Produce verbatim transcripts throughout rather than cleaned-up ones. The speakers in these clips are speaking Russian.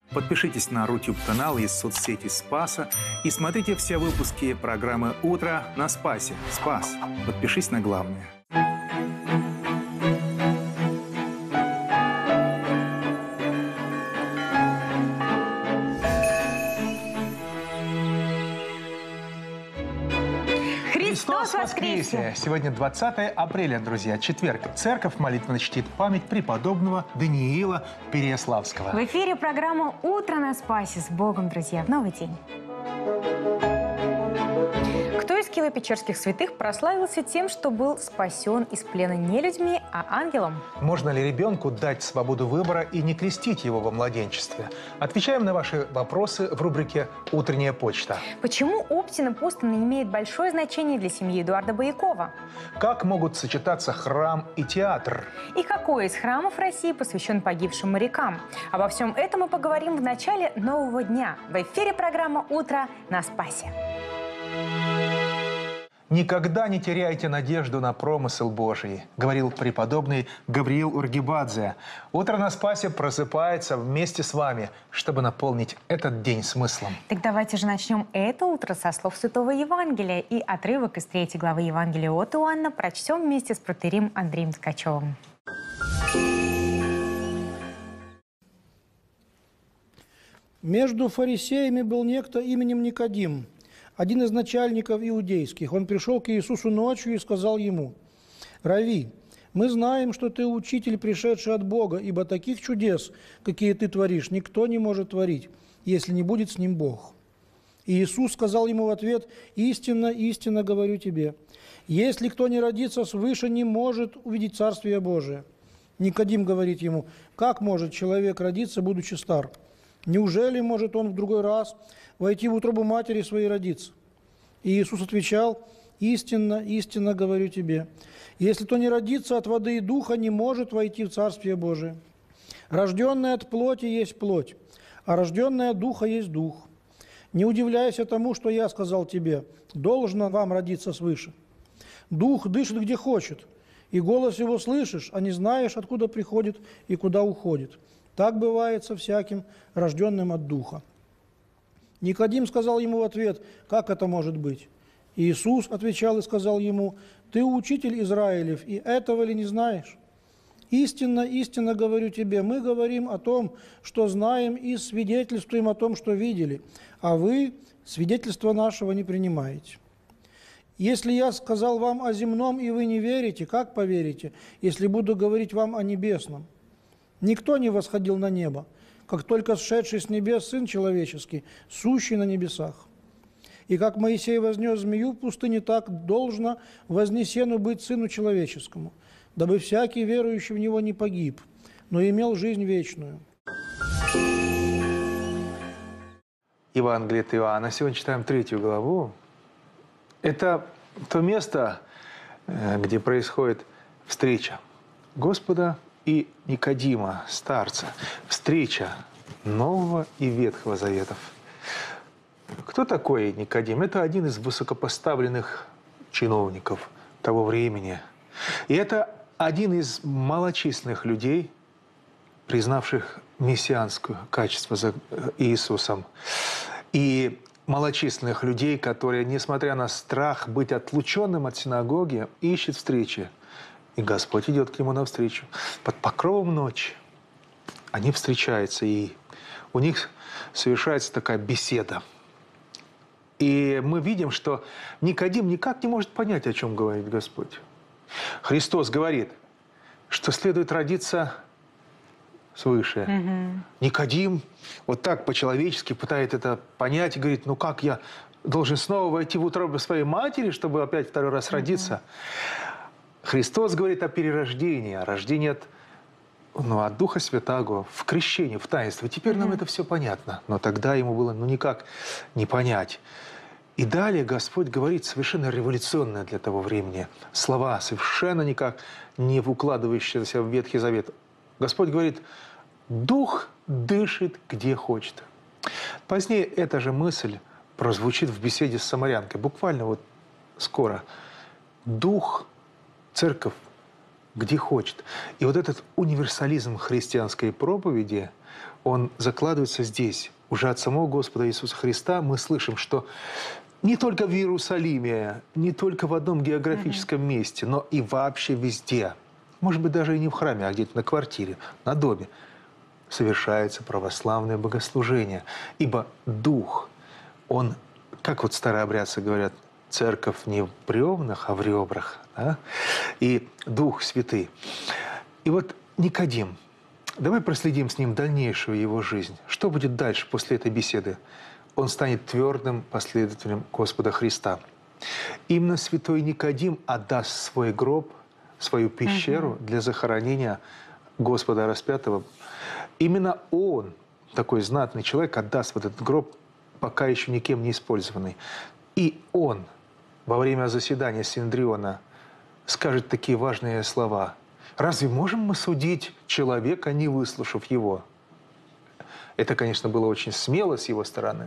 Подпишитесь на Рутюб-канал из соцсети Спаса и смотрите все выпуски программы «Утро на Спасе». Спас. Подпишись на главное. Христос воскресе! Сегодня двадцатое апреля, друзья, четверг. Церковь молитвенно чтит память преподобного Даниила Переяславского. В эфире программа «Утро на Спасе». С Богом, друзья, в новый день. Кто из киево-печерских святых прославился тем, что был спасен из плена не людьми, а ангелом? Можно ли ребенку дать свободу выбора и не крестить его во младенчестве? Отвечаем на ваши вопросы в рубрике «Утренняя почта». Почему Оптина Пустыня имеет большое значение для семьи Эдуарда Боякова? Как могут сочетаться храм и театр? И какой из храмов России посвящен погибшим морякам? Обо всем этом мы поговорим в начале нового дня. В эфире программа «Утро на Спасе». «Никогда не теряйте надежду на промысел Божий», говорил преподобный Гавриил Ургибадзе. «Утро на Спасе» просыпается вместе с вами, чтобы наполнить этот день смыслом. Так давайте же начнем это утро со слов Святого Евангелия. И отрывок из третьей главы Евангелия от Иоанна прочтем вместе с протоиереем Андреем Ткачевым. Между фарисеями был некто именем Никодим, один из начальников иудейских. Он пришел к Иисусу ночью и сказал ему: «Рави, мы знаем, что ты учитель, пришедший от Бога, ибо таких чудес, какие ты творишь, никто не может творить, если не будет с ним Бог». И Иисус сказал ему в ответ: «Истинно, истинно говорю тебе, если кто не родится свыше, не может увидеть Царствие Божие». Никодим говорит ему: «Как может человек родиться, будучи стар? Неужели может он в другой раз войти в утробу матери своей и родиться?» И Иисус отвечал: «Истинно, истинно говорю тебе, если кто не родится от воды и духа, не может войти в Царствие Божие. Рожденное от плоти есть плоть, а рожденное от духа есть дух. Не удивляйся тому, что я сказал тебе, должно вам родиться свыше. Дух дышит где хочет, и голос его слышишь, а не знаешь, откуда приходит и куда уходит. Так бывает со всяким, рожденным от духа». Никодим сказал ему в ответ: «Как это может быть?» И Иисус отвечал и сказал ему: «Ты учитель Израилев, и этого ли не знаешь? Истинно, истинно говорю тебе, мы говорим о том, что знаем, и свидетельствуем о том, что видели, а вы свидетельства нашего не принимаете. Если я сказал вам о земном, и вы не верите, как поверите, если буду говорить вам о небесном? Никто не восходил на небо, как только сшедший с небес Сын Человеческий, сущий на небесах. И как Моисей вознес змею в пустыне, так должно вознесену быть Сыну Человеческому, дабы всякий верующий в Него не погиб, но имел жизнь вечную». Евангелие от Иоанна. Сегодня читаем третью главу. Это то место, где происходит встреча Господа и Никодима, старца. Встреча Нового и Ветхого Заветов. Кто такой Никодим? Это один из высокопоставленных чиновников того времени. И это один из малочисленных людей, признавших мессианское качество за Иисусом. И малочисленных людей, которые, несмотря на страх быть отлученным от синагоги, ищут встречи. И Господь идет к нему навстречу. Под покровом ночи они встречаются, и у них совершается такая беседа. И мы видим, что Никодим никак не может понять, о чем говорит Господь. Христос говорит, что следует родиться свыше. Mm-hmm. Никодим вот так по-человечески пытается это понять и говорит: ну как я должен снова войти в утробу своей матери, чтобы опять второй раз mm-hmm. родиться? Христос говорит о перерождении, о рождении от, ну, от Духа Святаго, в крещении, в таинство. Теперь mm-hmm. нам это все понятно. Но тогда ему было ну никак не понять. И далее Господь говорит совершенно революционные для того времени слова, совершенно никак не укладывающиеся в Ветхий Завет. Господь говорит: «Дух дышит где хочет». Позднее эта же мысль прозвучит в беседе с самарянкой, буквально вот скоро. Дух, церковь, где хочет. И вот этот универсализм христианской проповеди, он закладывается здесь. Уже от самого Господа Иисуса Христа мы слышим, что не только в Иерусалиме, не только в одном географическом mm-hmm. месте, но и вообще везде, может быть, даже и не в храме, а где-то на квартире, на доме, совершается православное богослужение. Ибо Дух, Он, как вот старообрядцы говорят, церковь не в бревнах, а в ребрах. Да? И Дух Святый. И вот Никодим, давай проследим с ним дальнейшую его жизнь. Что будет дальше после этой беседы? Он станет твердым последователем Господа Христа. Именно святой Никодим отдаст свой гроб, свою пещеру угу. для захоронения Господа распятого. Именно он, такой знатный человек, отдаст вот этот гроб, пока еще никем не использованный. И он во время заседания Синедриона скажет такие важные слова. Разве можем мы судить человека, не выслушав его? Это, конечно, было очень смело с его стороны.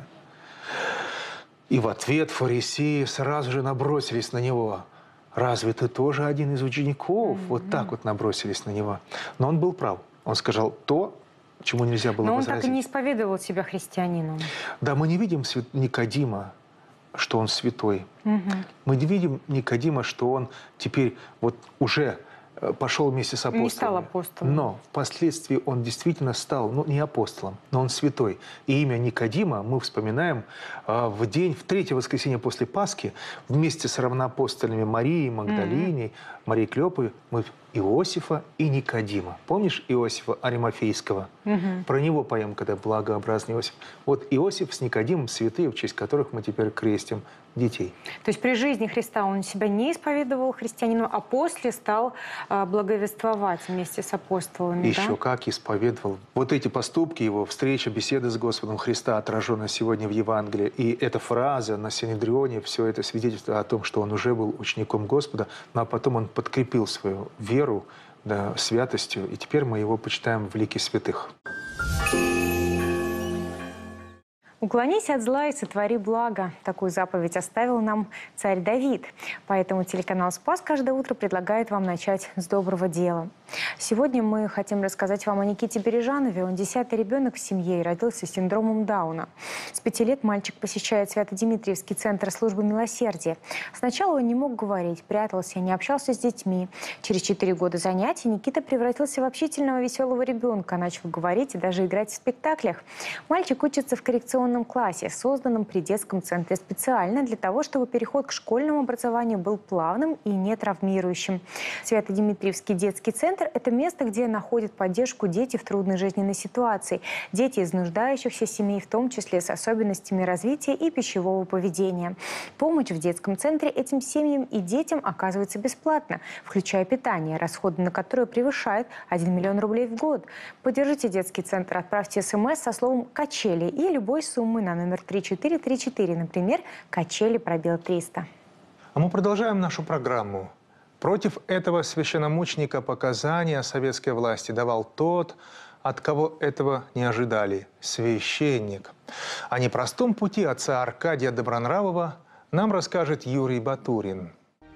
И в ответ фарисеи сразу же набросились на него. «Разве ты тоже один из учеников?» Mm-hmm. Вот так вот набросились на него. Но он был прав. Он сказал то, чему нельзя было Но возразить. он так и не исповедовал себя христианином. Да, мы не видим Никодима, что он святой. Mm-hmm. Мы не видим Никодима, что он теперь вот уже пошел вместе с апостолами. Не стал апостолом. Но впоследствии он действительно стал, ну, не апостолом, но он святой. И имя Никодима мы вспоминаем э, в день, в третье воскресенье после Пасхи, вместе с равноапостольными Марией Магдалиной, mm-hmm. Марией Клёпой, мы Иосифа и Никодима. Помнишь Иосифа Аримафейского? Mm-hmm. Про него поем, когда благообразный Иосиф. Вот Иосиф с Никодимом святые, в честь которых мы теперь крестим детей. То есть при жизни Христа он себя не исповедовал христианином, а после стал э, благовествовать вместе с апостолами. Еще да? как исповедовал. Вот эти поступки его, встреча, беседа с Господом Христа, отражена сегодня в Евангелии. И эта фраза на Синедрионе, все это свидетельство о том, что он уже был учеником Господа, ну, а потом он подкрепил свою веру, да, святостью, и теперь мы его почитаем в лике святых. «Уклонись от зла и сотвори благо». Такую заповедь оставил нам царь Давид. Поэтому телеканал «Спас» каждое утро предлагает вам начать с доброго дела. Сегодня мы хотим рассказать вам о Никите Бережанове. Он десятый ребенок в семье и родился с синдромом Дауна. С пяти лет мальчик посещает Свято-Дмитриевский центр службы милосердия. Сначала он не мог говорить, прятался, не общался с детьми. Через четыре года занятий Никита превратился в общительного веселого ребенка, начал говорить и даже играть в спектаклях. Мальчик учится в коррекционном классе, созданном при детском центре специально для того, чтобы переход к школьному образованию был плавным и не травмирующим. Свято-Дмитриевский детский центр – это место, где находят поддержку дети в трудной жизненной ситуации. Дети из нуждающихся семей, в том числе с особенностями развития и пищевого поведения. Помощь в детском центре этим семьям и детям оказывается бесплатно, включая питание, расходы на которое превышают один миллион рублей в год. Поддержите детский центр, отправьте смс со словом «качели» и любой суммы на номер три четыре три четыре, например, «Качели пробел триста». А мы продолжаем нашу программу. Против этого священномученика показания советской власти давал тот, от кого этого не ожидали – священник. О непростом пути отца Аркадия Добронравова нам расскажет Юрий Батурин.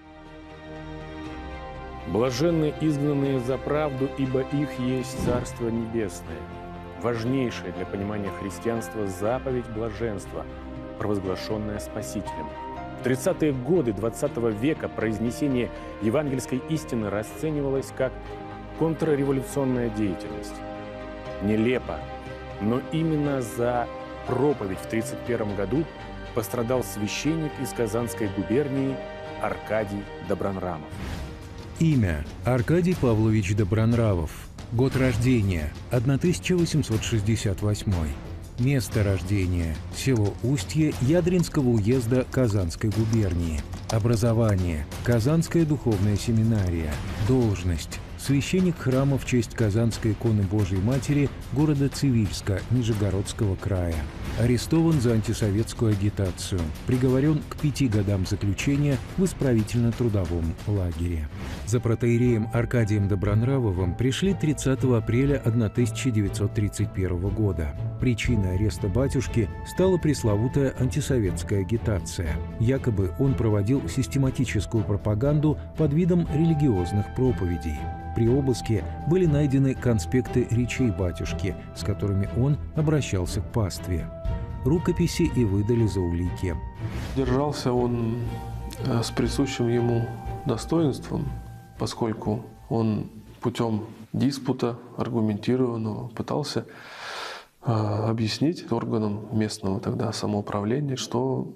«Блаженны изгнанные за правду, ибо их есть Царство Небесное». Важнейшая для понимания христианства заповедь блаженства, провозглашенная Спасителем. В тридцатые годы двадцатого века произнесение евангельской истины расценивалось как контрреволюционная деятельность. Нелепо, но именно за проповедь в тридцать первом году пострадал священник из Казанской губернии Аркадий Добронравов. Имя – Аркадий Павлович Добронравов. Год рождения – тысяча восемьсот шестьдесят восьмой. Место рождения – село Устье Ядринского уезда Казанской губернии. Образование – Казанская духовная семинария. Должность – священник храма в честь Казанской иконы Божией Матери города Цивильска Нижегородского края. Арестован за антисоветскую агитацию. Приговорен к пяти годам заключения в исправительно-трудовом лагере. За протоиереем Аркадием Добронравовым пришли тридцатого апреля тысяча девятьсот тридцать первого года. Причиной ареста батюшки стала пресловутая антисоветская агитация. Якобы он проводил систематическую пропаганду под видом религиозных проповедей. При обыске были найдены конспекты речей батюшки, с которыми он обращался к пастве. Рукописи и выдали за улики. Держался он с присущим ему достоинством, поскольку он путем диспута аргументированного пытался э, объяснить органам местного тогда самоуправления, что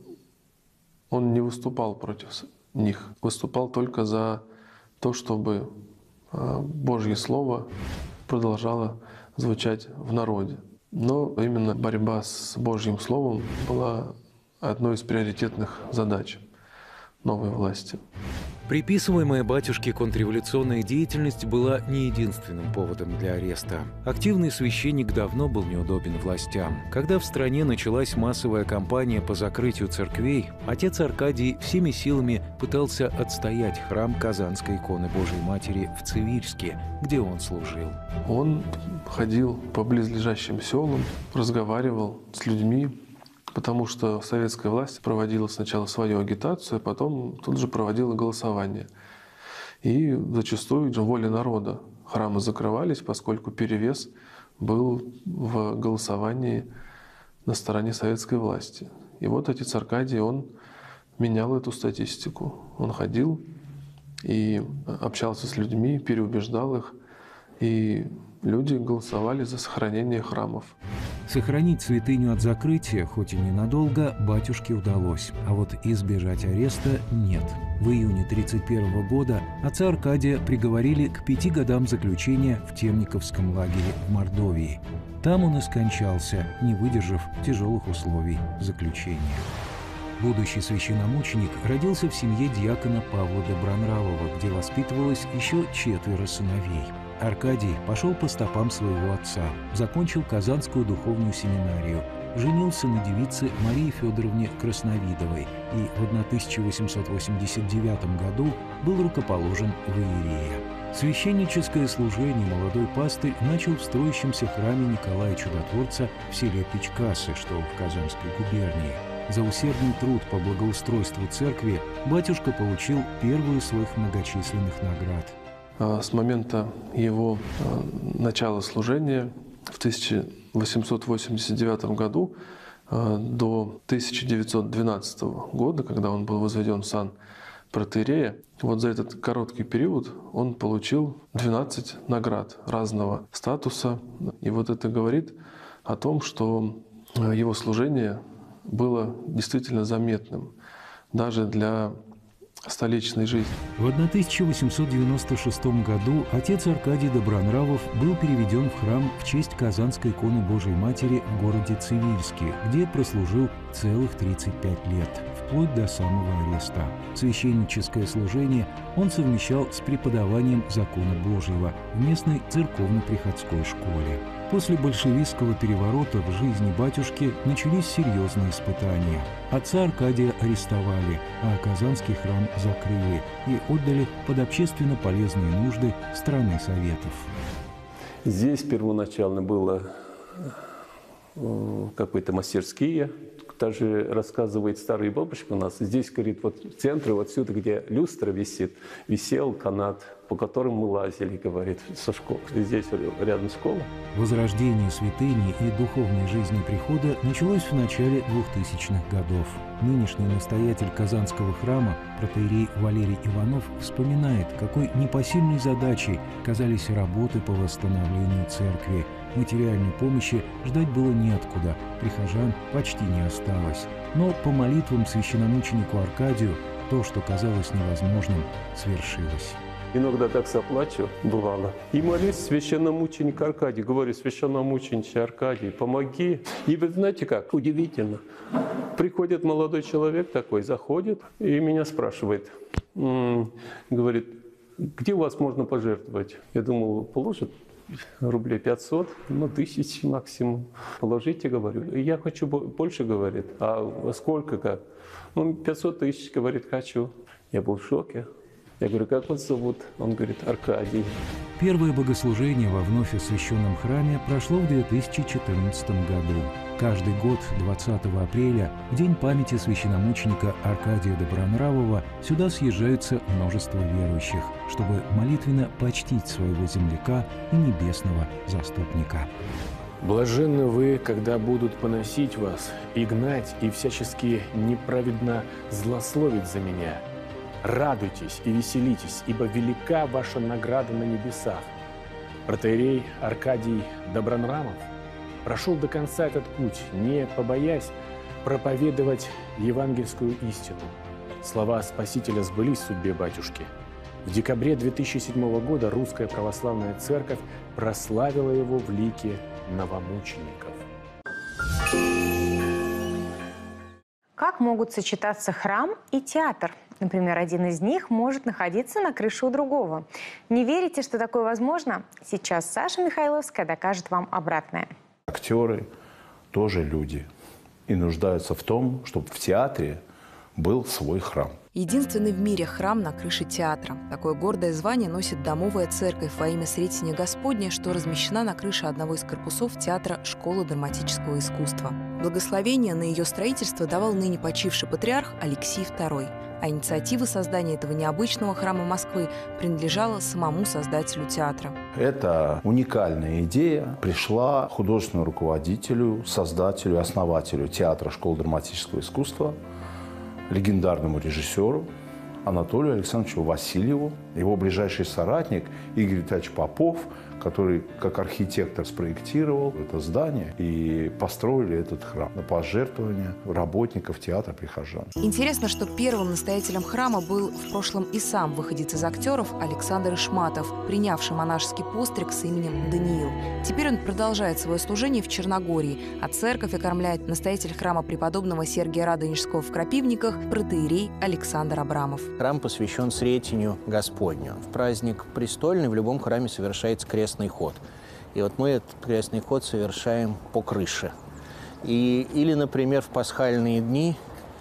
он не выступал против них, выступал только за то, чтобы э, Божье Слово продолжало звучать в народе. Но именно борьба с Божьим Словом была одной из приоритетных задач новой власти. Приписываемая батюшке контрреволюционная деятельность была не единственным поводом для ареста. Активный священник давно был неудобен властям. Когда в стране началась массовая кампания по закрытию церквей, отец Аркадий всеми силами пытался отстоять храм Казанской иконы Божией Матери в Цивильске, где он служил. Он ходил по близлежащим селам, разговаривал с людьми, потому что советская власть проводила сначала свою агитацию, а потом тут же проводила голосование. И зачастую воля народа. Храмы закрывались, поскольку перевес был в голосовании на стороне советской власти. И вот отец Аркадий, он менял эту статистику. Он ходил и общался с людьми, переубеждал их, и люди голосовали за сохранение храмов. Сохранить святыню от закрытия, хоть и ненадолго, батюшке удалось, а вот избежать ареста нет. В июне тысяча девятьсот тридцать первого года отца Аркадия приговорили к пяти годам заключения в Темниковском лагере в Мордовии. Там он и скончался, не выдержав тяжелых условий заключения. Будущий священномученик родился в семье диакона Павла Добронравова, где воспитывалось еще четверо сыновей. Аркадий пошел по стопам своего отца, закончил Казанскую духовную семинарию, женился на девице Марии Федоровне Красновидовой и в тысяча восемьсот восемьдесят девятом году был рукоположен в иерея. Священническое служение молодой пастырь начал в строящемся храме Николая Чудотворца в селе Печкасы, что в Казанской губернии. За усердный труд по благоустройству церкви батюшка получил первую из своих многочисленных наград. С момента его начала служения в тысяча восемьсот восемьдесят девятом году до тысяча девятьсот двенадцатого года, когда он был возведен в сан протоиерея, вот за этот короткий период он получил двенадцать наград разного статуса. И вот это говорит о том, что его служение было действительно заметным даже для столичной жизни. В тысяча восемьсот девяносто шестом году отец Аркадий Добронравов был переведен в храм в честь Казанской иконы Божией Матери в городе Цивильске, где прослужил целых тридцать пять лет, вплоть до самого ареста. Священническое служение он совмещал с преподаванием закона Божьего в местной церковно-приходской школе. После большевистского переворота в жизни батюшки начались серьезные испытания. Отца Аркадия арестовали, а Казанский храм закрыли и отдали под общественно полезные нужды страны Советов. Здесь первоначально было какие-то мастерские. Даже рассказывает старый бабушка у нас. Здесь, говорит, вот в центре, вот отсюда, где люстра висит, висел канат, по которому мы лазили, говорит, со школы. Здесь рядом школа. Возрождение святыни и духовной жизни прихода началось в начале двухтысячных годов. Нынешний настоятель Казанского храма, протоиерей Валерий Иванов, вспоминает, какой непосильной задачей казались работы по восстановлению церкви. Материальной помощи ждать было неоткуда, прихожан почти не осталось. Но по молитвам священномученику Аркадию то, что казалось невозможным, свершилось. Иногда так заплачу, бывало. И молюсь священномученик Аркадий. Говорю, священномученик Аркадий, помоги. И вы знаете как? Удивительно. Приходит молодой человек такой, заходит и меня спрашивает. М-м, говорит, где у вас можно пожертвовать? Я думал, положит рублей пятьсот, ну, тысяч максимум. Положите, говорю. Я хочу больше, говорит. А сколько как? Ну, пятьсот тысяч, говорит, хочу. Я был в шоке. Я говорю, как вас зовут? Он говорит, Аркадий. Первое богослужение во вновь освященном храме прошло в две тысячи четырнадцатом году. Каждый год, двадцатого апреля, в день памяти священномученика Аркадия Добронравова, сюда съезжаются множество верующих, чтобы молитвенно почтить своего земляка и небесного заступника. Блаженны вы, когда будут поносить вас, и гнать, и всячески неправедно злословить за меня. Радуйтесь и веселитесь, ибо велика ваша награда на небесах. Протоиерей Аркадий Добронравов прошел до конца этот путь, не побоясь проповедовать евангельскую истину. Слова Спасителя сбылись в судьбе батюшки. В декабре две тысячи седьмого года Русская Православная Церковь прославила его в лике новомучеников. Как могут сочетаться храм и театр? Например, один из них может находиться на крыше у другого. Не верите, что такое возможно? Сейчас Саша Михайловская докажет вам обратное. Актеры тоже люди и нуждаются в том, чтобы в театре был свой храм. Единственный в мире храм на крыше театра. Такое гордое звание носит Домовая церковь во имя Сретения Господня, что размещена на крыше одного из корпусов театра Школы драматического искусства. Благословение на ее строительство давал ныне почивший патриарх Алексий второй. А инициатива создания этого необычного храма Москвы принадлежала самому создателю театра. Эта уникальная идея пришла художественному руководителю, создателю, основателю театра Школы драматического искусства, легендарному режиссеру Анатолию Александровичу Васильеву, его ближайший соратник Игорь Витальевич Попов, который как архитектор спроектировал это здание и построили этот храм на пожертвования работников театра прихожан. Интересно, что первым настоятелем храма был в прошлом и сам выходец из актеров Александр Ишматов, принявший монашеский постриг с именем Даниил. Теперь он продолжает свое служение в Черногории, а церковь окормляет настоятель храма преподобного Сергия Радонежского в Крапивниках протоиерей Александр Абрамов. Храм посвящен Сретению Господню. В праздник престольный в любом храме совершается крестный ход. И вот мы этот крестный ход совершаем по крыше. И, или, например, в пасхальные дни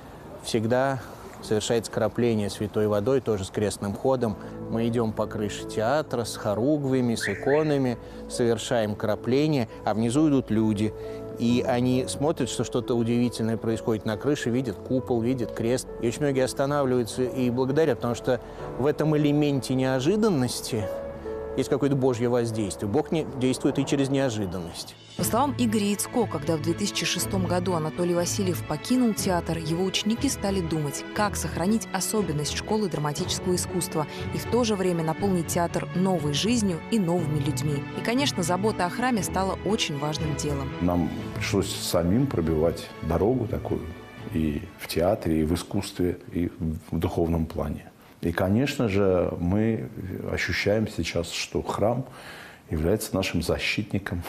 всегда совершается крапление святой водой, тоже с крестным ходом. Мы идем по крыше театра с хоругвями, с иконами, совершаем крапление, а внизу идут люди. И они смотрят, что что-то удивительное происходит на крыше, видят купол, видят крест. И очень многие останавливаются и благодарят, потому что в этом элементе неожиданности есть какое-то Божье воздействие. Бог не действует и через неожиданность. По словам Игоря Яцко, когда в две тысячи шестом году Анатолий Васильев покинул театр, его ученики стали думать, как сохранить особенность школы драматического искусства и в то же время наполнить театр новой жизнью и новыми людьми. И, конечно, забота о храме стала очень важным делом. Нам пришлось самим пробивать дорогу такую и в театре, и в искусстве, и в духовном плане. И, конечно же, мы ощущаем сейчас, что храм является нашим защитником,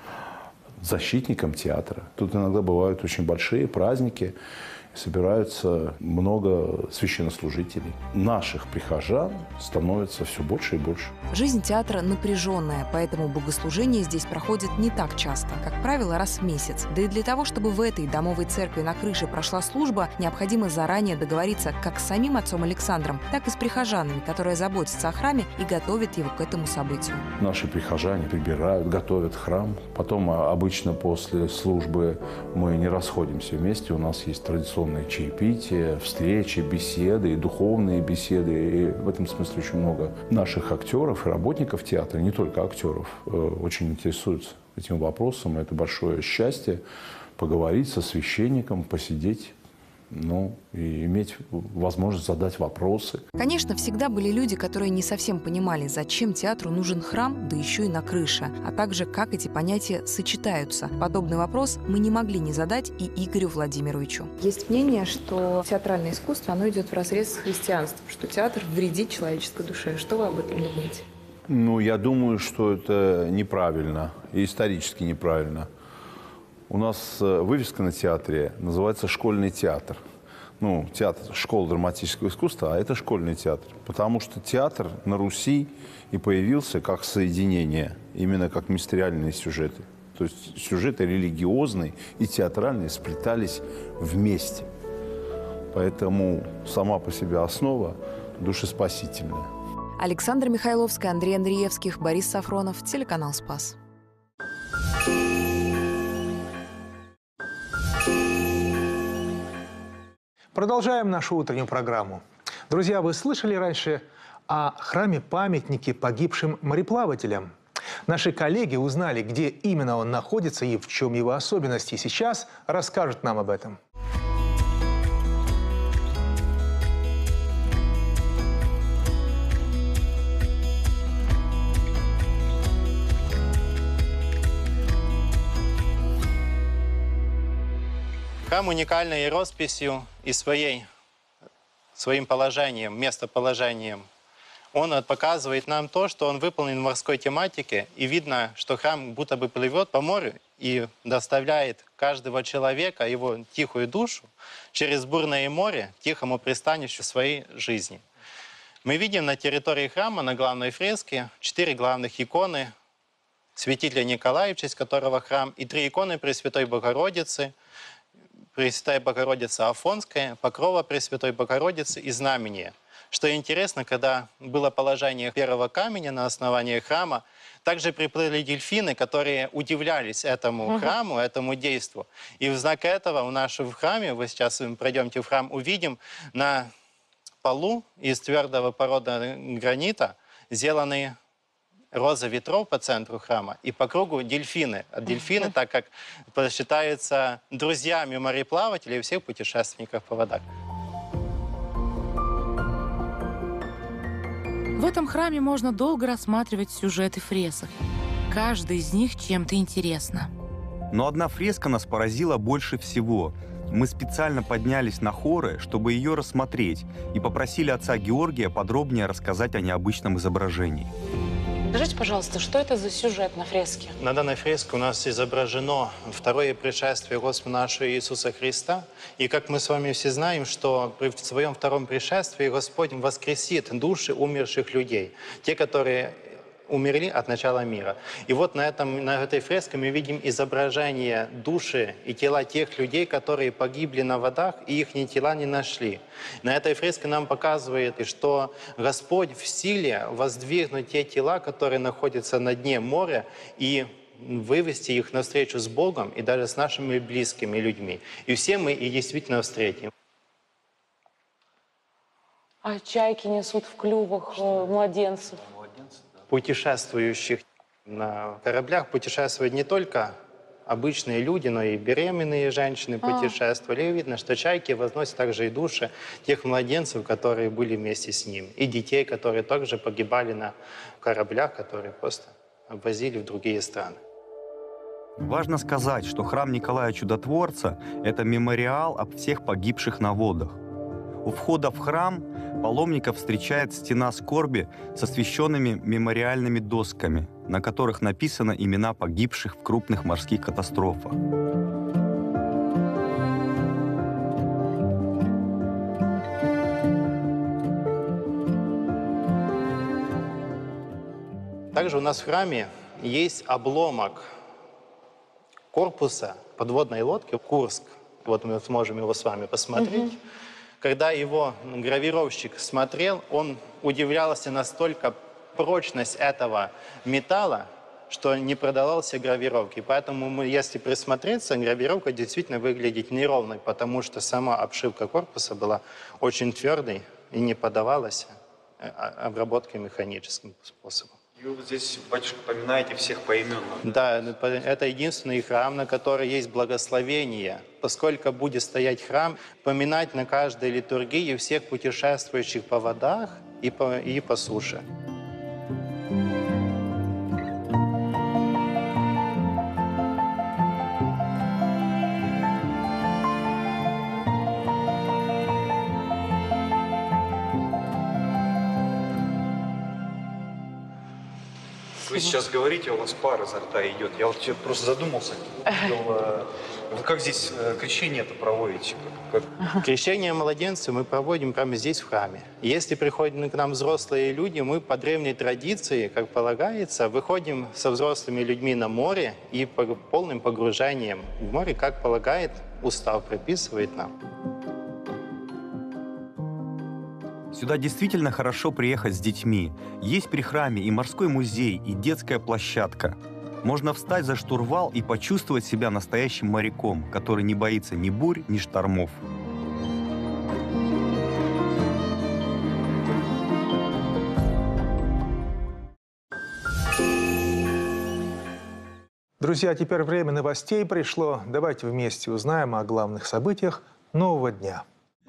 защитником театра. Тут иногда бывают очень большие праздники, собираются много священнослужителей. Наших прихожан становится все больше и больше. Жизнь театра напряженная, поэтому богослужения здесь проходят не так часто, как правило, раз в месяц. Да и для того, чтобы в этой домовой церкви на крыше прошла служба, необходимо заранее договориться как с самим отцом Александром, так и с прихожанами, которые заботятся о храме и готовят его к этому событию. Наши прихожане прибирают, готовят храм. Потом обычно после службы мы не расходимся вместе, у нас есть традиционные чаепития, встречи, беседы, и духовные беседы. И в этом смысле очень много наших актеров и работников театра, не только актеров, очень интересуются этим вопросом. Это большое счастье поговорить со священником, посидеть, ну, и иметь возможность задать вопросы. Конечно, всегда были люди, которые не совсем понимали, зачем театру нужен храм, да еще и на крыше, а также как эти понятия сочетаются. Подобный вопрос мы не могли не задать и Игорю Владимировичу. Есть мнение, что театральное искусство, оно идет вразрез с христианством, что театр вредит человеческой душе. Что вы об этом думаете? Ну, я думаю, что это неправильно, и исторически неправильно. У нас вывеска на театре называется «Школьный театр». Ну, театр, школа драматического искусства, а это школьный театр. Потому что театр на Руси и появился как соединение, именно как мистериальные сюжеты. То есть сюжеты религиозные и театральные сплетались вместе. Поэтому сама по себе основа душеспасительное. Александра Михайловская, Андрей Андреевских, Борис Сафронов, телеканал «Спас». Продолжаем нашу утреннюю программу. Друзья, вы слышали раньше о храме-памятнике погибшим мореплавателям? Наши коллеги узнали, где именно он находится и в чем его особенности. Сейчас расскажут нам об этом. Храм уникальной росписью и своей, своим положением, местоположением. Он показывает нам то, что он выполнен в морской тематике, и видно, что храм будто бы плывет по морю и доставляет каждого человека, его тихую душу, через бурное море к тихому пристанищу своей жизни. Мы видим на территории храма, на главной фреске, четыре главных иконы святителя Николая, в честь которого храм, и три иконы Пресвятой Богородицы, Пресвятая Богородица Афонская, Покрова Пресвятой Богородицы и Знамение. Что интересно, когда было положение первого камня на основании храма, также приплыли дельфины, которые удивлялись этому храму, этому действу. И в знак этого в нашем храме, вы сейчас пройдемте в храм, увидим на полу из твердого порода гранита сделанные роза ветров по центру храма и по кругу дельфины. А дельфины, так как считаются друзьями мореплавателей и всех путешественников по водах. В этом храме можно долго рассматривать сюжеты фресок. Каждый из них чем-то интересно. Но одна фреска нас поразила больше всего. Мы специально поднялись на хоры, чтобы ее рассмотреть, и попросили отца Георгия подробнее рассказать о необычном изображении. Скажите, пожалуйста, что это за сюжет на фреске? На данной фреске у нас изображено второе пришествие Господа нашего Иисуса Христа. И как мы с вами все знаем, что при своем втором пришествии Господь воскресит души умерших людей. Те, которые умерли от начала мира. И вот на, этом, на этой фреске мы видим изображение души и тела тех людей, которые погибли на водах, и их тела не нашли. На этой фреске нам показывает, что Господь в силе воздвигнуть те тела, которые находятся на дне моря, и вывести их навстречу с Богом и даже с нашими близкими людьми. И все мы их действительно встретим. А чайки несут в клювах младенцев. Путешествующих на кораблях путешествуют не только обычные люди, но и беременные женщины путешествовали. И видно, что чайки возносят также и души тех младенцев, которые были вместе с ним, и детей, которые также погибали на кораблях, которые просто обвозили в другие страны. Важно сказать, что храм Николая Чудотворца – это мемориал об всех погибших на водах. У входа в храм паломников встречает стена скорби с освященными мемориальными досками, на которых написаны имена погибших в крупных морских катастрофах. Также у нас в храме есть обломок корпуса подводной лодки «Курск». Вот мы сможем его с вами посмотреть. Mm-hmm. Когда его гравировщик смотрел, он удивлялся настолько прочность этого металла, что не продавался гравировки. Поэтому, мы, если присмотреться, гравировка действительно выглядит неровной, потому что сама обшивка корпуса была очень твердой и не поддавалась обработке механическим способом. И вы здесь, батюшка, поминаете всех поименно. Да, это единственный храм, на который есть благословение. Поскольку будет стоять храм, поминать на каждой литургии всех путешествующих по водах и по, и по суше. Вы сейчас говорите, у вас пар изо рта идет. Я вот просто задумался. Вы как здесь крещение-то проводите? Как? Крещение младенцев мы проводим прямо здесь, в храме. Если приходят к нам взрослые люди, мы по древней традиции, как полагается, выходим со взрослыми людьми на море и по полным погружением в море, как полагает устав, прописывает нам. Сюда действительно хорошо приехать с детьми. Есть при храме и морской музей, и детская площадка. Можно встать за штурвал и почувствовать себя настоящим моряком, который не боится ни бурь, ни штормов. Друзья, теперь время новостей пришло. Давайте вместе узнаем о главных событиях нового дня.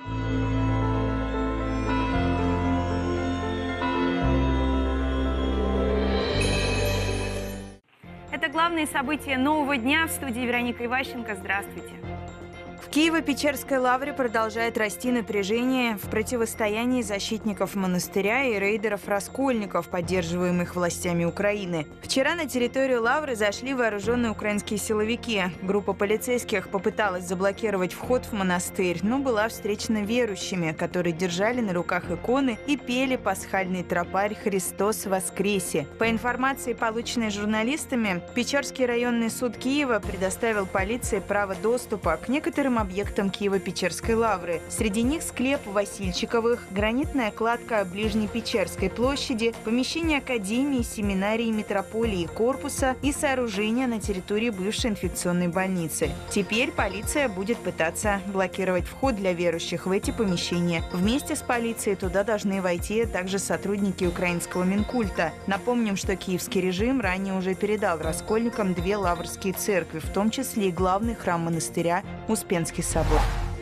Это главные события нового дня. В студии Вероника Иващенко. Здравствуйте. В Киево-Печерской лавре продолжает расти напряжение в противостоянии защитников монастыря и рейдеров-раскольников, поддерживаемых властями Украины. Вчера на территорию лавры зашли вооруженные украинские силовики. Группа полицейских попыталась заблокировать вход в монастырь, но была встречена верующими, которые держали на руках иконы и пели пасхальный тропарь «Христос воскресе». По информации, полученной журналистами, Печерский районный суд Киева предоставил полиции право доступа к некоторым объектам Киево-Печерской лавры. Среди них склеп Васильчиковых, гранитная кладка Ближнепечерской площади, помещение академии, семинарии, метрополии, корпуса и сооружения на территории бывшей инфекционной больницы. Теперь полиция будет пытаться блокировать вход для верующих в эти помещения. Вместе с полицией туда должны войти также сотрудники украинского Минкульта. Напомним, что киевский режим ранее уже передал раскольникам две лаврские церкви, в том числе и главный храм монастыря Успенский собор.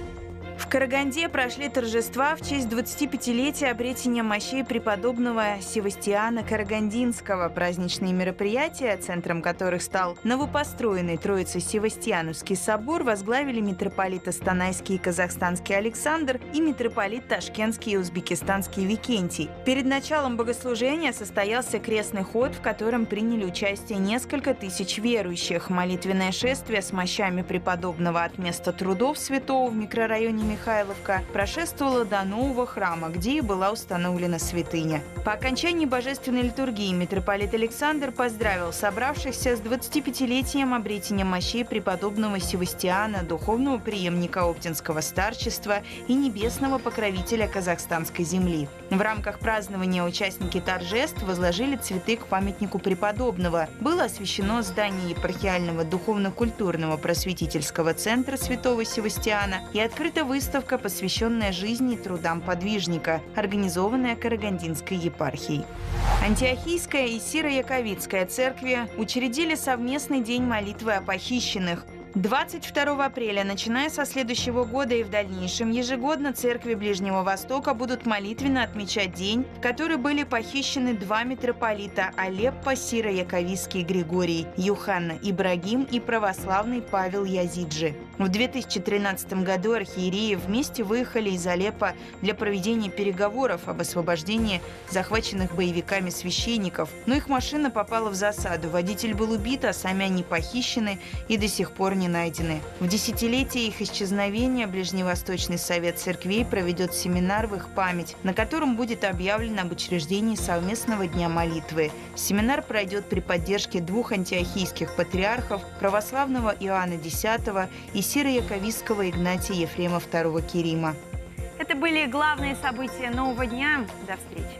В Караганде прошли торжества в честь двадцатипятилетия обретения мощей преподобного Севастиана Карагандинского. Праздничные мероприятия, центром которых стал новопостроенный Троице-Севастиановский собор, возглавили митрополит Астанайский и Казахстанский Александр и митрополит Ташкентский и Узбекистанский Викентий. Перед началом богослужения состоялся крестный ход, в котором приняли участие несколько тысяч верующих. Молитвенное шествие с мощами преподобного от места трудов святого в микрорайоне Михайловка прошествовала до нового храма, где и была установлена святыня. По окончании божественной литургии митрополит Александр поздравил собравшихся с двадцатипятилетием обретения мощей преподобного Севастиана, духовного преемника Оптинского старчества и небесного покровителя казахстанской земли. В рамках празднования участники торжеств возложили цветы к памятнику преподобного. Было освящено здание епархиального духовно-культурного просветительского центра святого Севастиана и открыта выставка Выставка, посвященная жизни и трудам подвижника, организованная Карагандинской епархией. Антиохийская и Сиро-Яковицкая церкви учредили совместный день молитвы о похищенных. двадцать второго апреля, начиная со следующего года и в дальнейшем, ежегодно церкви Ближнего Востока будут молитвенно отмечать день, в который были похищены два митрополита Алеппо Сиро-Яковицкий Григорий, Юханна Ибрагим и православный Павел Язиджи. В две тысячи тринадцатом году архиереи вместе выехали из Алеппо для проведения переговоров об освобождении захваченных боевиками священников, но их машина попала в засаду, водитель был убит, а сами они похищены и до сих пор не найдены. В десятилетие их исчезновения Ближневосточный совет церквей проведет семинар в их память, на котором будет объявлено об учреждении совместного дня молитвы. Семинар пройдет при поддержке двух антиохийских патриархов, православного Иоанна Десятого и сиро-яковистского Игнатия Ефрема Второго Кирима. Это были главные события нового дня. До встречи.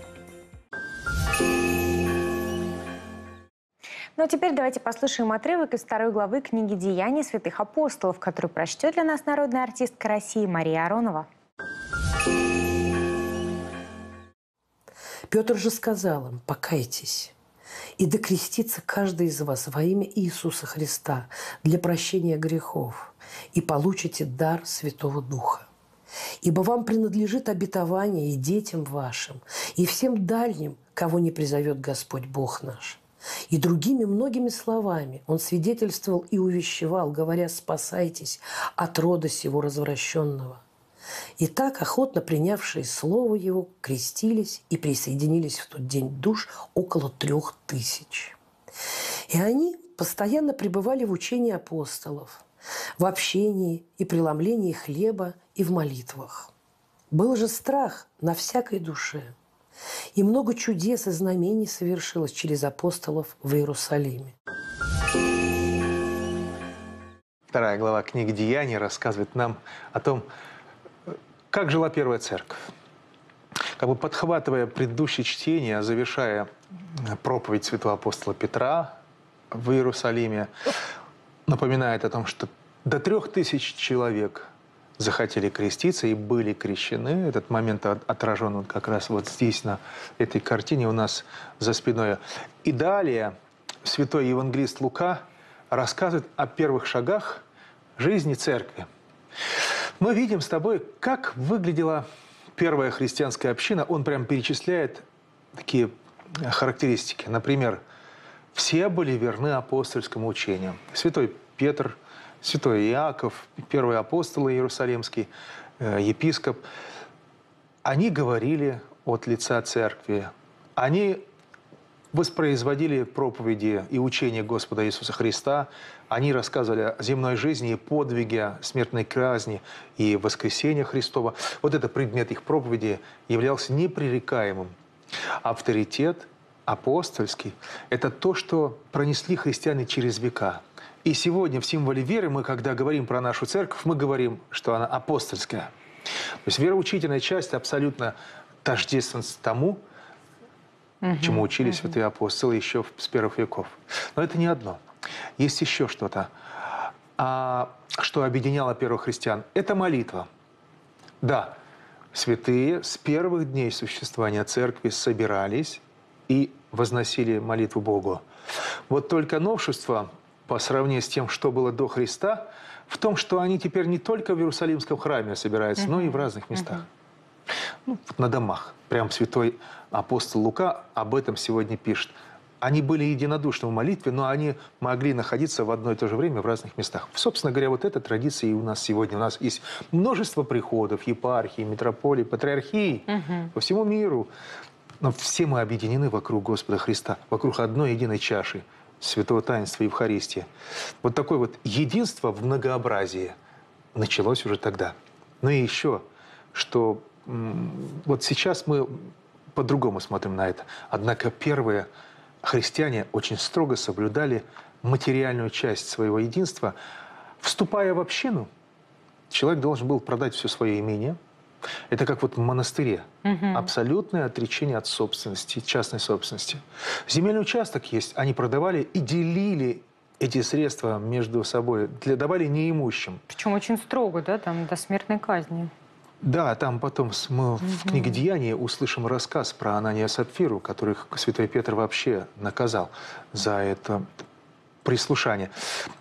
Ну а теперь давайте послушаем отрывок из второй главы книги «Деяния святых апостолов», которую прочтет для нас народная артистка России Мария Аронова. Петр же сказал им: «Покайтесь, и да крестится каждый из вас во имя Иисуса Христа для прощения грехов, и получите дар Святого Духа. Ибо вам принадлежит обетование и детям вашим, и всем дальним, кого не призовет Господь Бог наш». И другими многими словами он свидетельствовал и увещевал, говоря: «Спасайтесь от рода сего развращенного». И так, охотно принявшие слово его, крестились и присоединились в тот день душ около трех тысяч. И они постоянно пребывали в учении апостолов, в общении и преломлении хлеба и в молитвах. Был же страх на всякой душе. И много чудес и знамений совершилось через апостолов в Иерусалиме. Вторая глава книги «Деяний» рассказывает нам о том, как жила первая церковь. как бы подхватывая предыдущее чтение, завершая проповедь святого апостола Петра в Иерусалиме, напоминает о том, что до трех тысяч человек захотели креститься и были крещены. Этот момент отражен как раз вот здесь, на этой картине у нас за спиной. И далее святой евангелист Лука рассказывает о первых шагах жизни церкви. Мы видим с тобой, как выглядела первая христианская община. Он прям перечисляет такие характеристики. Например, все были верны апостольскому учению. Святой Петр, святой Иаков, первый апостол Иерусалимский, епископ. Они говорили от лица церкви. Они воспроизводили проповеди и учения Господа Иисуса Христа. Они рассказывали о земной жизни и подвиге, смертной казни и воскресения Христова. Вот это предмет их проповеди являлся непререкаемым. Авторитет апостольский – это то, что пронесли христиане через века. И сегодня в символе веры мы, когда говорим про нашу церковь, мы говорим, что она апостольская. То есть вероучительная часть абсолютно тождественна тому, угу, чему учились угу. святые апостолы еще с первых веков. Но это не одно. Есть еще что-то, а, что объединяло первых христиан. Это молитва. Да, святые с первых дней существования церкви собирались и возносили молитву Богу. Вот только новшество по сравнению с тем, что было до Христа, в том, что они теперь не только в Иерусалимском храме собираются, uh-huh. но и в разных местах. Uh-huh. Ну, на домах. Прям святой апостол Лука об этом сегодня пишет. Они были единодушны в молитве, но они могли находиться в одно и то же время в разных местах. Собственно говоря, вот эта традиция и у нас сегодня. У нас есть множество приходов, епархий, митрополий, патриархий uh-huh. по всему миру. Но все мы объединены вокруг Господа Христа, вокруг одной единой чаши святого таинства Евхаристии. Вот такое вот единство в многообразии началось уже тогда. Ну и еще, что вот сейчас мы по-другому смотрим на это. Однако первые христиане очень строго соблюдали материальную часть своего единства. Вступая в общину, человек должен был продать все свое имение. Это как вот в монастыре. Угу. Абсолютное отречение от собственности, частной собственности. Земельный участок есть. Они продавали и делили эти средства между собой. Для, давали неимущим. Причем очень строго, да? Там до смертной казни. Да, там потом мы угу. в книге «Деяния» услышим рассказ про Анания и Сапфиру, которых святой Петр вообще наказал за это прислушание.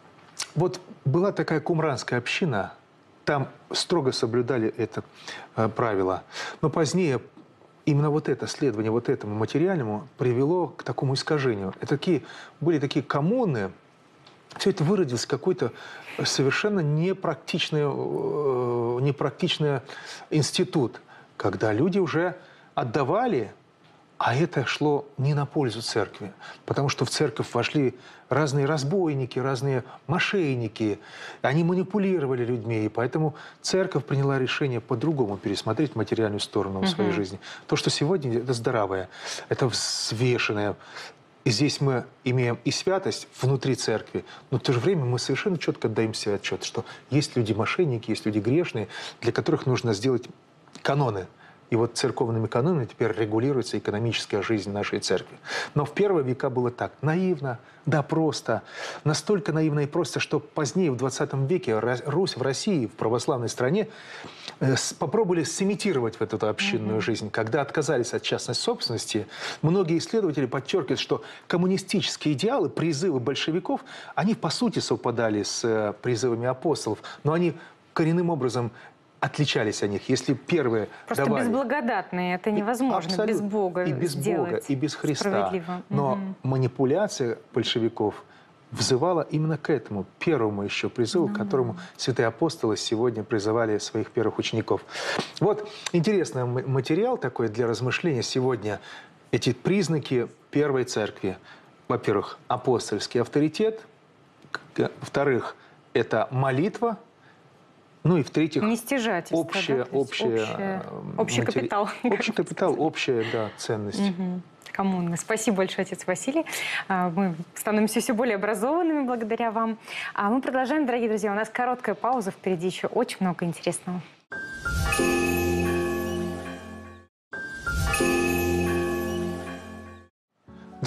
Вот была такая кумранская община. Там строго соблюдали это э, правило. Но позднее именно вот это следование вот этому материальному привело к такому искажению. Это такие, были такие коммуны. Все это выродилось в какой-то совершенно непрактичный, э, непрактичный институт, когда люди уже отдавали, а это шло не на пользу церкви. Потому что в церковь вошли разные разбойники, разные мошенники. Они манипулировали людьми. И поэтому церковь приняла решение по-другому пересмотреть материальную сторону uh-huh. своей жизни. То, что сегодня это здравое, это взвешенное. И здесь мы имеем и святость внутри церкви, но в то же время мы совершенно четко отдаем себе отчет, что есть люди-мошенники, есть люди грешные, для которых нужно сделать каноны. И вот церковными канонами теперь регулируется экономическая жизнь нашей церкви. Но в первые века было так. Наивно, да просто. Настолько наивно и просто, что позднее, в двадцатом веке, Русь в России, в православной стране, попробовали сымитировать в эту общинную mm-hmm. жизнь. Когда отказались от частной собственности, многие исследователи подчеркивают, что коммунистические идеалы, призывы большевиков, они по сути совпадали с призывами апостолов, но они коренным образом отличались от них. Если первые Просто давали... безблагодатные. Это невозможно Абсолютно. без Бога и без сделать Бога, и без Христа. Но угу. манипуляция большевиков взывала именно к этому, первому еще призыву, угу. к которому святые апостолы сегодня призывали своих первых учеников. Вот интересный материал такой для размышления сегодня. Эти признаки первой церкви. Во-первых, апостольский авторитет. Во-вторых, это молитва. Ну и в-третьих, общее, да? общее, общее, общий матери... капитал. Общий капитал, общая да, ценность. Угу. Коммуна. Спасибо большое, отец Василий. Мы становимся все более образованными благодаря вам. А мы продолжаем, дорогие друзья. У нас короткая пауза, впереди еще очень много интересного.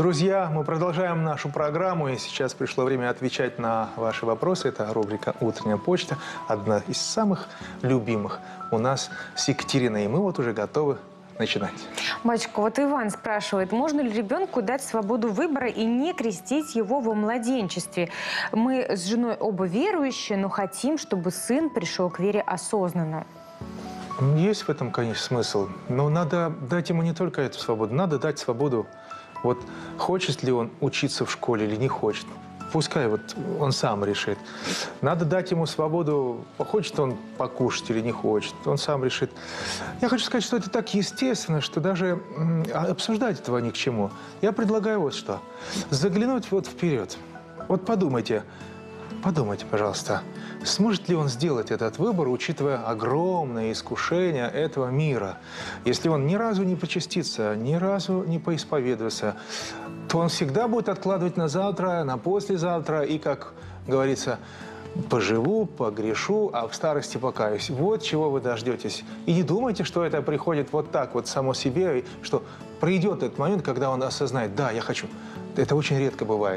Друзья, мы продолжаем нашу программу, и сейчас пришло время отвечать на ваши вопросы. Это рубрика «Утренняя почта», одна из самых любимых у нас с Екатериной. И мы вот уже готовы начинать. Батюшка, вот Иван спрашивает, можно ли ребенку дать свободу выбора и не крестить его во младенчестве? Мы с женой оба верующие, но хотим, чтобы сын пришел к вере осознанно. Есть в этом, конечно, смысл. Но надо дать ему не только эту свободу, надо дать свободу. Вот хочет ли он учиться в школе или не хочет. Пускай вот он сам решит. Надо дать ему свободу, хочет он покушать или не хочет. Он сам решит. Я хочу сказать, что это так естественно, что даже обсуждать этого ни к чему. Я предлагаю вот что. Заглянуть вот вперед. Вот подумайте, подумайте, пожалуйста, сможет ли он сделать этот выбор, учитывая огромное искушение этого мира? Если он ни разу не причастится, ни разу не поисповедуется, то он всегда будет откладывать на завтра, на послезавтра и, как говорится, поживу, погрешу, а в старости покаюсь. Вот чего вы дождетесь. И не думайте, что это приходит вот так вот само себе, что придет этот момент, когда он осознает, да, я хочу. Это очень редко бывает.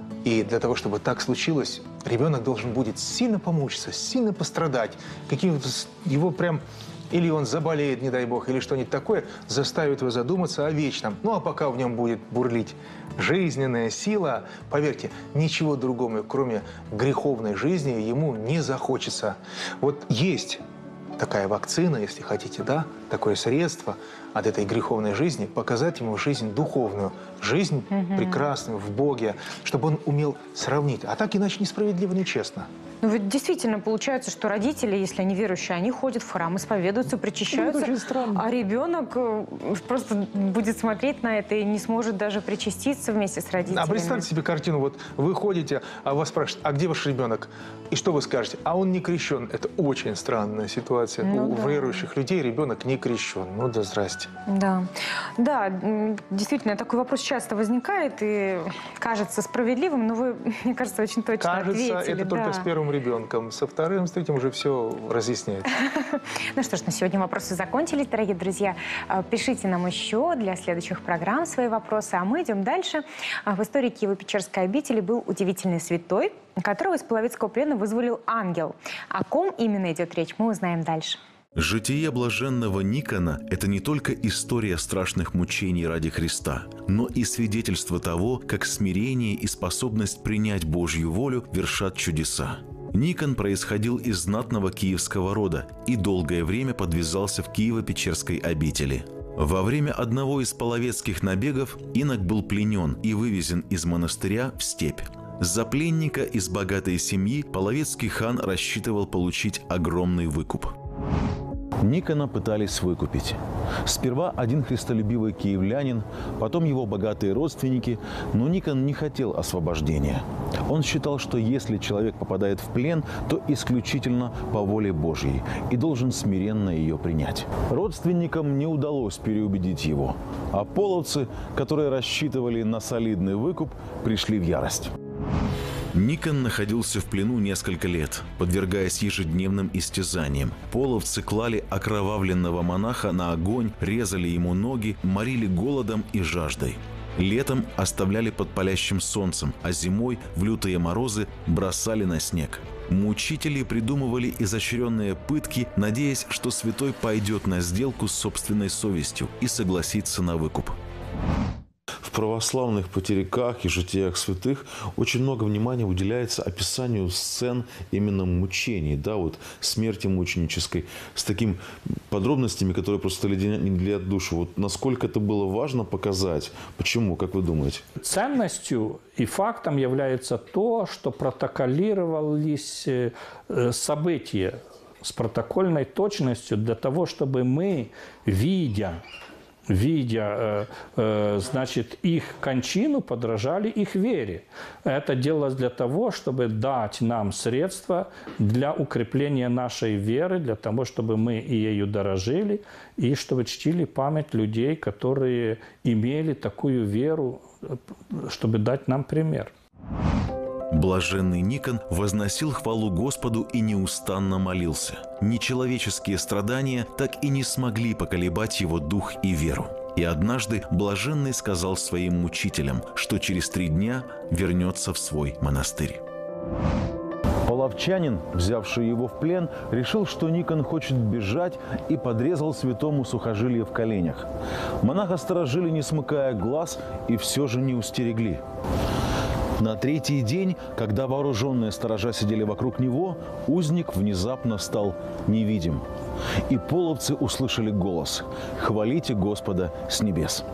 И для того, чтобы так случилось, ребенок должен будет сильно помучиться, сильно пострадать. Какие-то его прям... Или он заболеет, не дай бог, или что-нибудь такое, заставит его задуматься о вечном. Ну, а пока в нем будет бурлить жизненная сила, поверьте, ничего другого, кроме греховной жизни, ему не захочется. Вот есть такая вакцина, если хотите, да, такое средство от этой греховной жизни, показать ему жизнь духовную, жизнь угу. прекрасную в Боге, чтобы он умел сравнить. А так иначе несправедливо, нечестно. Ну ведь действительно получается, что родители, если они верующие, они ходят в храм, исповедуются, причащаются, а ребенок просто будет смотреть на это и не сможет даже причаститься вместе с родителями. А представьте себе картину, вот вы ходите, а вас спрашивают, а где ваш ребенок? И что вы скажете? А он не крещен. Это очень странная ситуация. Ну, У да. верующих людей ребенок не крещен. Ну да здрасте. Да. Да, действительно, такой вопрос часто возникает и кажется справедливым, но вы, мне кажется, очень точно кажется, ответили. это да. только с первым ребенком. Со вторым, с третьим уже все разъясняется. Ну что ж, на сегодня вопросы закончились, дорогие друзья. Пишите нам еще для следующих программ свои вопросы, а мы идем дальше. В истории Киево-Печерской обители был удивительный святой, которого из Половецкого плена вызволил ангел. О ком именно идет речь, мы узнаем дальше. Житие блаженного Никона – это не только история страшных мучений ради Христа, но и свидетельство того, как смирение и способность принять Божью волю вершат чудеса. Никон происходил из знатного киевского рода и долгое время подвязался в Киево-Печерской обители. Во время одного из половецких набегов инок был пленен и вывезен из монастыря в степь. За пленника из богатой семьи половецкий хан рассчитывал получить огромный выкуп. Никона пытались выкупить. Сперва один христолюбивый киевлянин, потом его богатые родственники, но Никон не хотел освобождения. Он считал, что если человек попадает в плен, то исключительно по воле Божьей и должен смиренно ее принять. Родственникам не удалось переубедить его, а половцы, которые рассчитывали на солидный выкуп, пришли в ярость. Никон находился в плену несколько лет, подвергаясь ежедневным истязаниям. Половцы клали окровавленного монаха на огонь, резали ему ноги, морили голодом и жаждой. Летом оставляли под палящим солнцем, а зимой в лютые морозы бросали на снег. Мучители придумывали изощренные пытки, надеясь, что святой пойдет на сделку с собственной совестью и согласится на выкуп. В православных потериках и житиях святых очень много внимания уделяется описанию сцен именно мучений, да, вот смерти мученической, с такими подробностями, которые просто леденят душу. Вот насколько это было важно показать? Почему, как вы думаете? Ценностью и фактом является то, что протоколировались события с протокольной точностью для того, чтобы мы, видя видя, э, значит, их кончину, подражали их вере. Это делалось для того, чтобы дать нам средства для укрепления нашей веры, для того, чтобы мы ею дорожили и чтобы чтили память людей, которые имели такую веру, чтобы дать нам пример. Блаженный Никон возносил хвалу Господу и неустанно молился. Нечеловеческие страдания так и не смогли поколебать его дух и веру. И однажды блаженный сказал своим мучителям, что через три дня вернется в свой монастырь. Половчанин, взявший его в плен, решил, что Никон хочет бежать, и подрезал святому сухожилие в коленях. Монаха сторожили, не смыкая глаз, и все же не устерегли. На третий день, когда вооруженные сторожа сидели вокруг него, узник внезапно стал невидим. И половцы услышали голос: «Хвалите Господа с небес».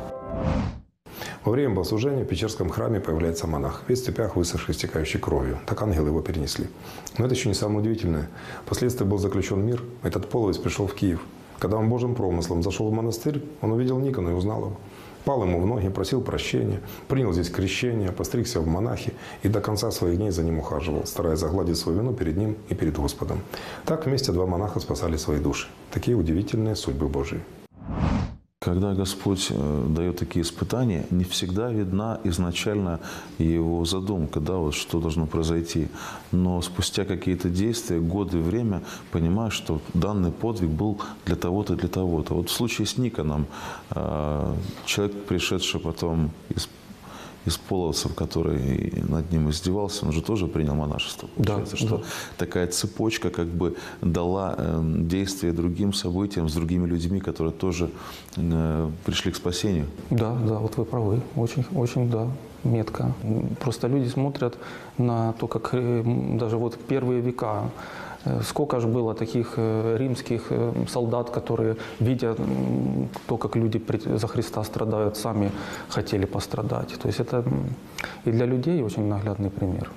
Во время богослужения в Печерском храме появляется монах, весь в цепях, высохший, истекающий кровью. Так ангелы его перенесли. Но это еще не самое удивительное. Впоследствии был заключен мир. Этот половец пришел в Киев. Когда он Божьим промыслом зашел в монастырь, он увидел Никона и узнал его. Пал ему в ноги, просил прощения, принял здесь крещение, постригся в монахи и до конца своих дней за ним ухаживал, стараясь загладить свою вину перед ним и перед Господом. Так вместе два монаха спасали свои души. Такие удивительные судьбы Божьи. Когда Господь дает такие испытания, не всегда видна изначально Его задумка, да, вот что должно произойти. Но спустя какие-то действия, годы, время, понимаешь, что данный подвиг был для того-то, для того-то. Вот в случае с Никоном, человек, пришедший потом из из половцев, который над ним издевался, он же тоже принял монашество. Получается, да, что да. Такая цепочка как бы дала э, действие другим событиям с другими людьми, которые тоже э, пришли к спасению. Да, да, вот вы правы. Очень, очень, да, метко. Просто люди смотрят на то, как даже вот первые века, сколько же было таких римских солдат, которые, видя то, как люди за Христа страдают, сами хотели пострадать. То есть это и для людей очень наглядный пример.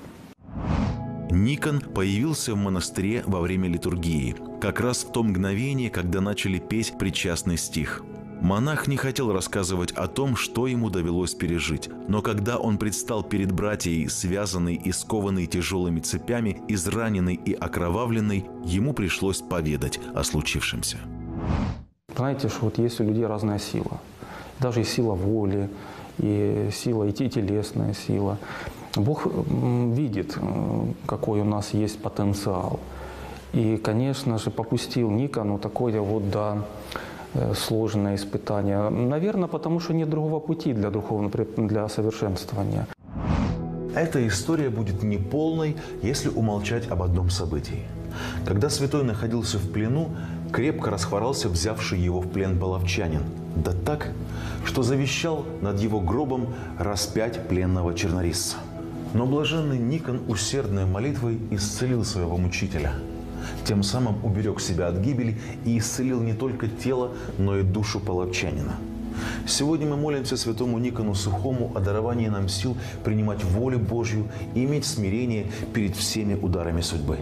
Никон появился в монастыре во время литургии, как раз в то мгновение, когда начали петь причастный стих. Монах не хотел рассказывать о том, что ему довелось пережить. Но когда он предстал перед братьей, связанный и скованный тяжелыми цепями, израненный и окровавленный, ему пришлось поведать о случившемся. Знаете, что вот есть у людей разная сила. Даже и сила воли, и сила, и телесная сила. Бог видит, какой у нас есть потенциал. И, конечно же, попустил Никону такое вот, да, сложное испытание. Наверное, потому что нет другого пути для духовного, для совершенствования. Эта история будет неполной, если умолчать об одном событии. Когда святой находился в плену, крепко расхворался взявший его в плен половчанин. Да так, что завещал над его гробом распять пленного чернорисца. Но блаженный Никон усердной молитвой исцелил своего мучителя. Тем самым уберег себя от гибели и исцелил не только тело, но и душу половчанина. Сегодня мы молимся святому Никону Сухому о даровании нам сил принимать волю Божью и иметь смирение перед всеми ударами судьбы.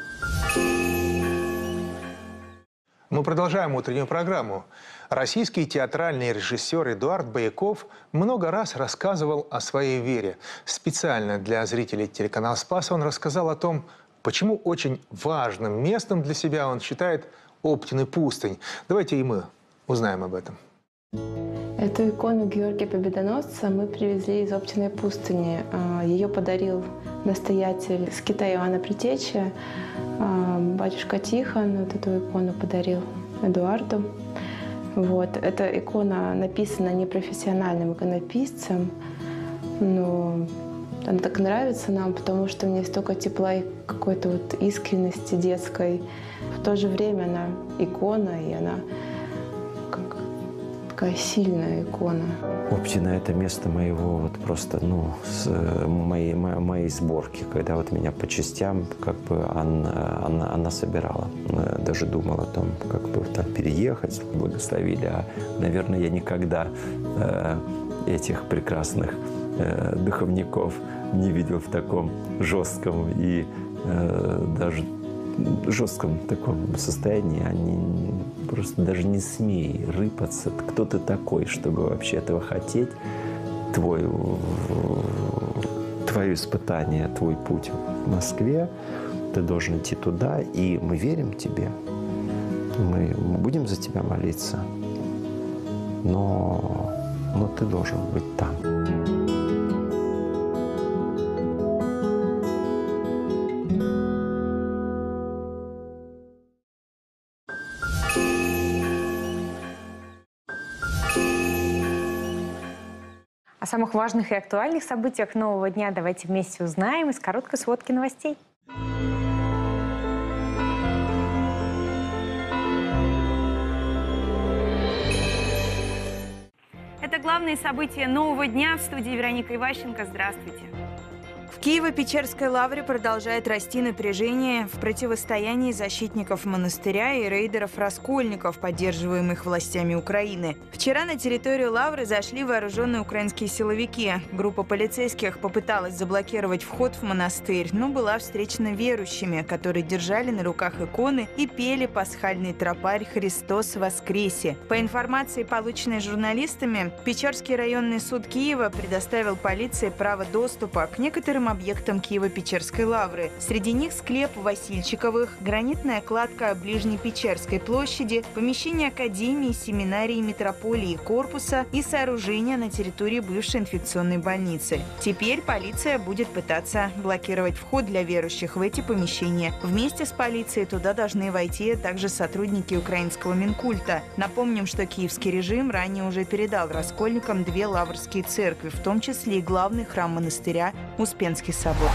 Мы продолжаем утреннюю программу. Российский театральный режиссер Эдуард Бояков много раз рассказывал о своей вере. Специально для зрителей телеканала «Спас» он рассказал о том, почему очень важным местом для себя он считает Оптину пустынь. Давайте и мы узнаем об этом. Эту икону Георгия Победоносца мы привезли из Оптиной пустыни. Ее подарил настоятель с Китая Иоанна Предтечи. Батюшка Тихон вот эту икону подарил Эдуарду. Вот. Эта икона написана непрофессиональным иконописцем, но она так нравится нам, потому что в ней столько тепла и какой-то вот искренности детской. В то же время она икона, и она как такая сильная икона. Оптина – это место моего вот просто, ну, с, моей, моей, моей сборки, когда вот меня по частям как бы она, она, она собирала. Даже думал о том, как бы там переехать, благословили. А, наверное, я никогда э, этих прекрасных э, духовников не видел в таком жестком и э, даже жестком таком состоянии. Они просто даже не смей рыпаться. Кто ты такой, чтобы вообще этого хотеть? Твой, твое испытание, твой путь в Москве. Ты должен идти туда, и мы верим тебе. Мы будем за тебя молиться. Но, но ты должен быть там. О самых важных и актуальных событиях нового дня давайте вместе узнаем из короткой сводки новостей. Это главные события нового дня. В студии Вероника Иващенко. Здравствуйте. В Киево-Печерской лавре продолжает расти напряжение в противостоянии защитников монастыря и рейдеров-раскольников, поддерживаемых властями Украины. Вчера на территорию лавры зашли вооруженные украинские силовики. Группа полицейских попыталась заблокировать вход в монастырь, но была встречена верующими, которые держали на руках иконы и пели пасхальный тропарь «Христос воскресе». По информации, полученной журналистами, Печерский районный суд Киева предоставил полиции право доступа к некоторым объектам Киево-Печерской лавры. Среди них склеп Васильчиковых, гранитная кладка Ближнепечерской площади, помещение Академии, семинарии, метрополии, корпуса и сооружения на территории бывшей инфекционной больницы. Теперь полиция будет пытаться блокировать вход для верующих в эти помещения. Вместе с полицией туда должны войти также сотрудники украинского Минкульта. Напомним, что киевский режим ранее уже передал раскольникам две лаврские церкви, в том числе и главный храм монастыря Успенский собор.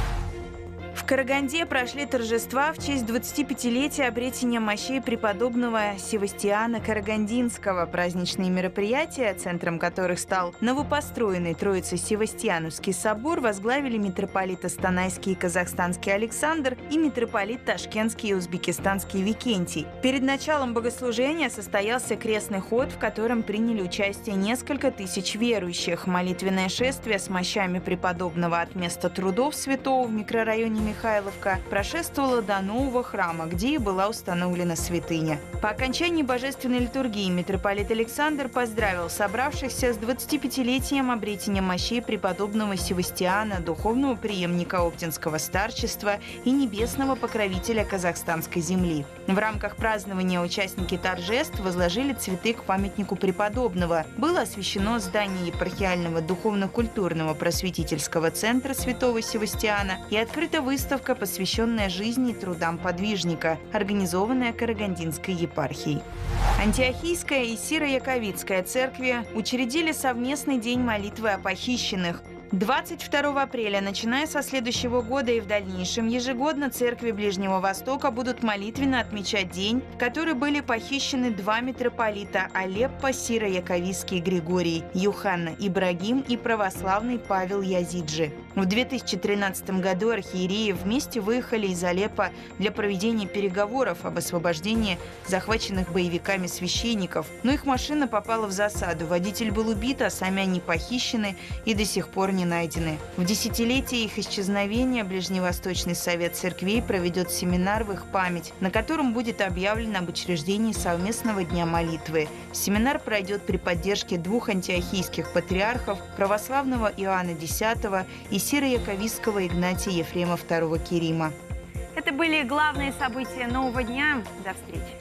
В Караганде прошли торжества в честь двадцатипятилетия обретения мощей преподобного Севастиана Карагандинского. Праздничные мероприятия, центром которых стал новопостроенный Троице-Севастиановский собор, возглавили митрополит Астанайский и Казахстанский Александр и митрополит Ташкентский и Узбекистанский Викентий. Перед началом богослужения состоялся крестный ход, в котором приняли участие несколько тысяч верующих. Молитвенное шествие с мощами преподобного от места трудов святого в микрорайоне Михайловка прошествовала до нового храма, где и была установлена святыня. По окончании божественной литургии митрополит Александр поздравил собравшихся с двадцатипятилетием обретения мощей преподобного Севастиана, духовного преемника Оптинского старчества и небесного покровителя казахстанской земли. В рамках празднования участники торжеств возложили цветы к памятнику преподобного. Было освящено здание епархиального духовно-культурного просветительского центра святого Севастиана и открыта выставка Выставка, посвященная жизни и трудам подвижника, организованная Карагандинской епархией. Антиохийская и Сиро-Яковицкая церкви учредили совместный день молитвы о похищенных. двадцать второго апреля, начиная со следующего года и в дальнейшем, ежегодно церкви Ближнего Востока будут молитвенно отмечать день, в который были похищены два митрополита – Алеппо Сиро-Яковицкий Григорий, Юханна Ибрагим и православный Павел Язиджи. В две тысячи тринадцатом году архиереи вместе выехали из Алеппо для проведения переговоров об освобождении захваченных боевиками священников, но их машина попала в засаду, водитель был убит, а сами они похищены и до сих пор не найдены. В десятилетие их исчезновения Ближневосточный совет церквей проведет семинар в их память, на котором будет объявлено об учреждении совместного дня молитвы. Семинар пройдет при поддержке двух антиохийских патриархов, православного Иоанна Десятого и сиро-яковистского Игнатия Ефрема Второго Кирима. Это были главные события нового дня. До встречи.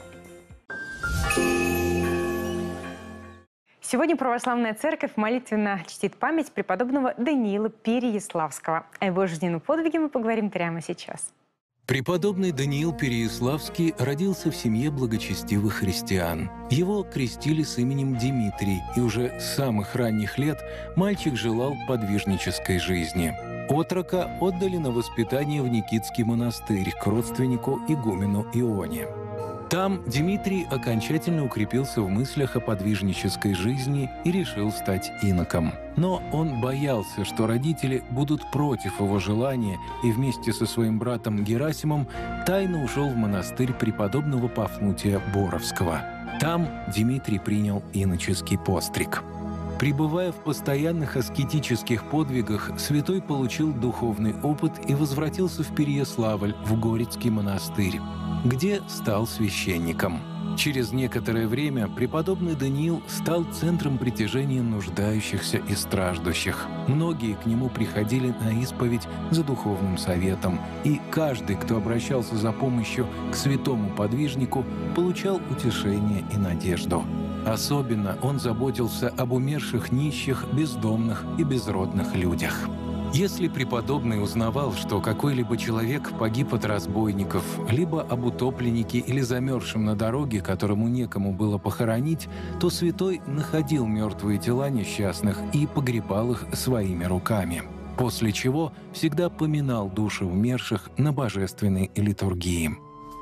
Сегодня Православная Церковь молитвенно чтит память преподобного Даниила Переяславского. О его жизненном подвиге мы поговорим прямо сейчас. Преподобный Даниил Переяславский родился в семье благочестивых христиан. Его крестили с именем Димитрий, и уже с самых ранних лет мальчик желал подвижнической жизни. Отрока отдали на воспитание в Никитский монастырь к родственнику игумену Ионе. Там Дмитрий окончательно укрепился в мыслях о подвижнической жизни и решил стать иноком. Но он боялся, что родители будут против его желания, и вместе со своим братом Герасимом тайно ушел в монастырь преподобного Пафнутия Боровского. Там Дмитрий принял иноческий постриг. Пребывая в постоянных аскетических подвигах, святой получил духовный опыт и возвратился в Переяславль, в Горецкий монастырь, где стал священником. Через некоторое время преподобный Даниил стал центром притяжения нуждающихся и страждущих. Многие к нему приходили на исповедь за духовным советом, и каждый, кто обращался за помощью к святому подвижнику, получал утешение и надежду. Особенно он заботился об умерших нищих, бездомных и безродных людях. Если преподобный узнавал, что какой-либо человек погиб от разбойников, либо об утопленнике или замерзшем на дороге, которому некому было похоронить, то святой находил мертвые тела несчастных и погребал их своими руками, после чего всегда поминал души умерших на божественной литургии.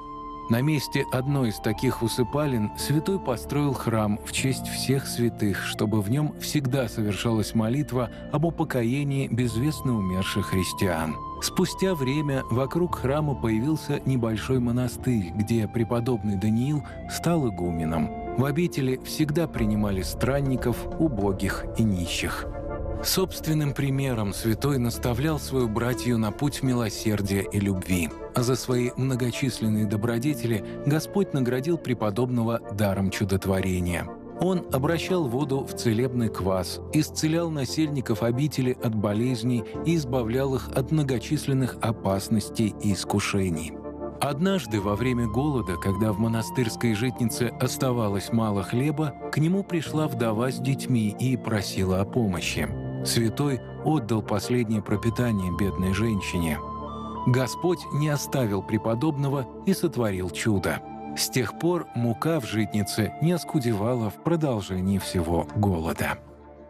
На месте одной из таких усыпален святой построил храм в честь всех святых, чтобы в нем всегда совершалась молитва об упокоении безвестно умерших христиан. Спустя время вокруг храма появился небольшой монастырь, где преподобный Даниил стал игуменом. В обители всегда принимали странников, убогих и нищих. Собственным примером святой наставлял свою братью на путь милосердия и любви, а за свои многочисленные добродетели Господь наградил преподобного даром чудотворения. Он обращал воду в целебный квас, исцелял насельников обители от болезней и избавлял их от многочисленных опасностей и искушений. Однажды во время голода, когда в монастырской житнице оставалось мало хлеба, к нему пришла вдова с детьми и просила о помощи. Святой отдал последнее пропитание бедной женщине. Господь не оставил преподобного и сотворил чудо. С тех пор мука в житнице не оскудевала в продолжении всего голода.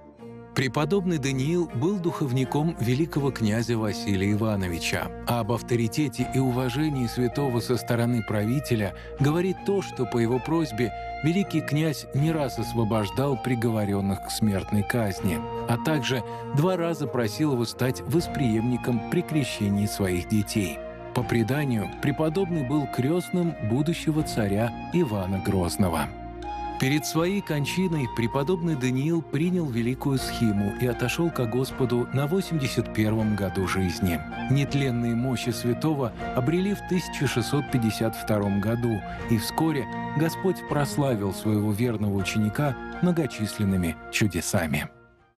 Преподобный Даниил был духовником великого князя Василия Ивановича, а об авторитете и уважении святого со стороны правителя говорит то, что по его просьбе великий князь не раз освобождал приговоренных к смертной казни, а также два раза просил его стать восприемником при крещении своих детей. По преданию, преподобный был крестным будущего царя Ивана Грозного. Перед своей кончиной преподобный Даниил принял великую схиму и отошел ко Господу на восемьдесят первом году жизни. Нетленные мощи святого обрели в тысяча шестьсот пятьдесят втором году, и вскоре Господь прославил своего верного ученика многочисленными чудесами.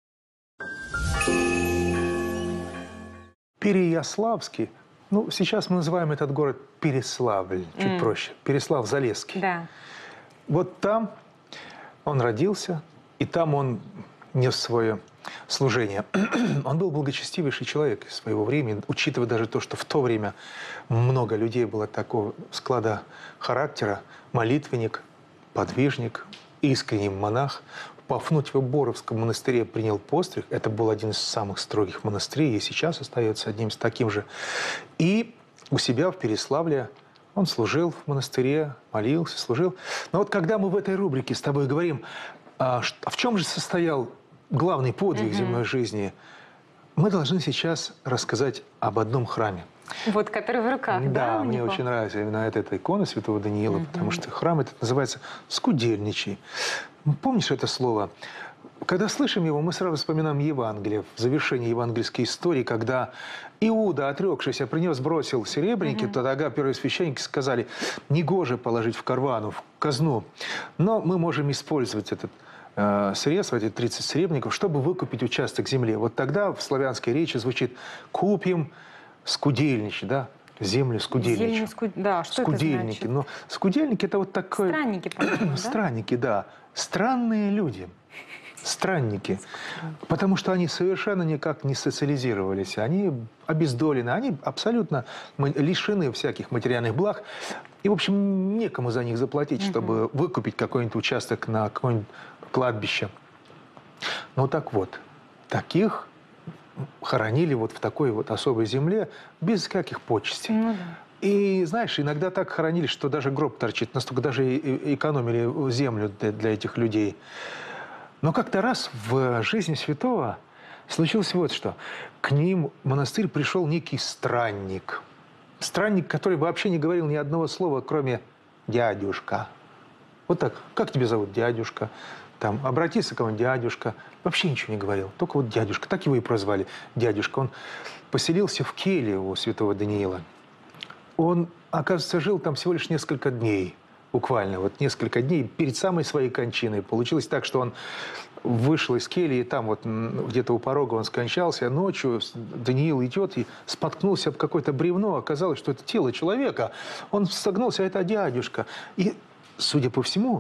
Переяславский, ну, сейчас мы называем этот город Переславль, чуть Mm. проще, Переслав-Залесский. Да. Вот там он родился, и там он нес свое служение. Он был благочестивейший человек из своего времени, учитывая даже то, что в то время много людей было такого склада характера. Молитвенник, подвижник, искренний монах. В Пафнутьево-Боровском монастыре принял постриг. Это был один из самых строгих монастырей, и сейчас остается одним из таким же. И у себя в Переславле он служил в монастыре, молился, служил. Но вот когда мы в этой рубрике с тобой говорим, а в чем же состоял главный подвиг Мгм. земной жизни, мы должны сейчас рассказать об одном храме. Вот, который в руках, да? Да, у мне него? очень нравится именно эта, эта икона святого Даниила, Мгм. потому что храм этот называется Скудельничий. Помнишь это слово? Когда слышим его, мы сразу вспоминаем Евангелие, в завершении евангельской истории, когда Иуда, отрекшийся, принес, бросил серебряники, Мгм. то тогда первосвященники сказали, негоже положить в карвану, в казну. Но мы можем использовать этот э, средства, эти тридцать серебряников, чтобы выкупить участок земли. Вот тогда в славянской речи звучит «купим скудельничий», да? Землю скудельничью. Зелень ску- Да, что Скудельники. это значит? Но скудельники – это вот такой… Странники, по-моему, да? Странники, да. Странные люди. Странники. Потому что они совершенно никак не социализировались. Они обездолены, они абсолютно ма- лишены всяких материальных благ. И, в общем, некому за них заплатить, Мгм. чтобы выкупить какой-нибудь участок на какое-нибудь кладбище. Ну так вот, таких хоронили вот в такой вот особой земле без всяких почестей. Ну да. И, знаешь, иногда так хоронили, что даже гроб торчит. Настолько даже и- и экономили землю для, для этих людей. Но как-то раз в жизни святого случилось вот что. К ним в монастырь пришел некий странник. Странник, который вообще не говорил ни одного слова, кроме «дядюшка». Вот так. «Как тебя зовут, дядюшка?» Там, «Обратись к кому-нибудь, дядюшка». Вообще ничего не говорил. Только вот дядюшка. Так его и прозвали. Дядюшка. Он поселился в келье у святого Даниила. Он, оказывается, жил там всего лишь несколько дней. Буквально. Вот несколько дней перед самой своей кончиной. Получилось так, что он вышел из кельи, и там вот м, где-то у порога он скончался. Ночью с- Даниил идет и споткнулся об какое-то бревно. Оказалось, что это тело человека. Он согнулся, а это дядюшка. И, судя по всему,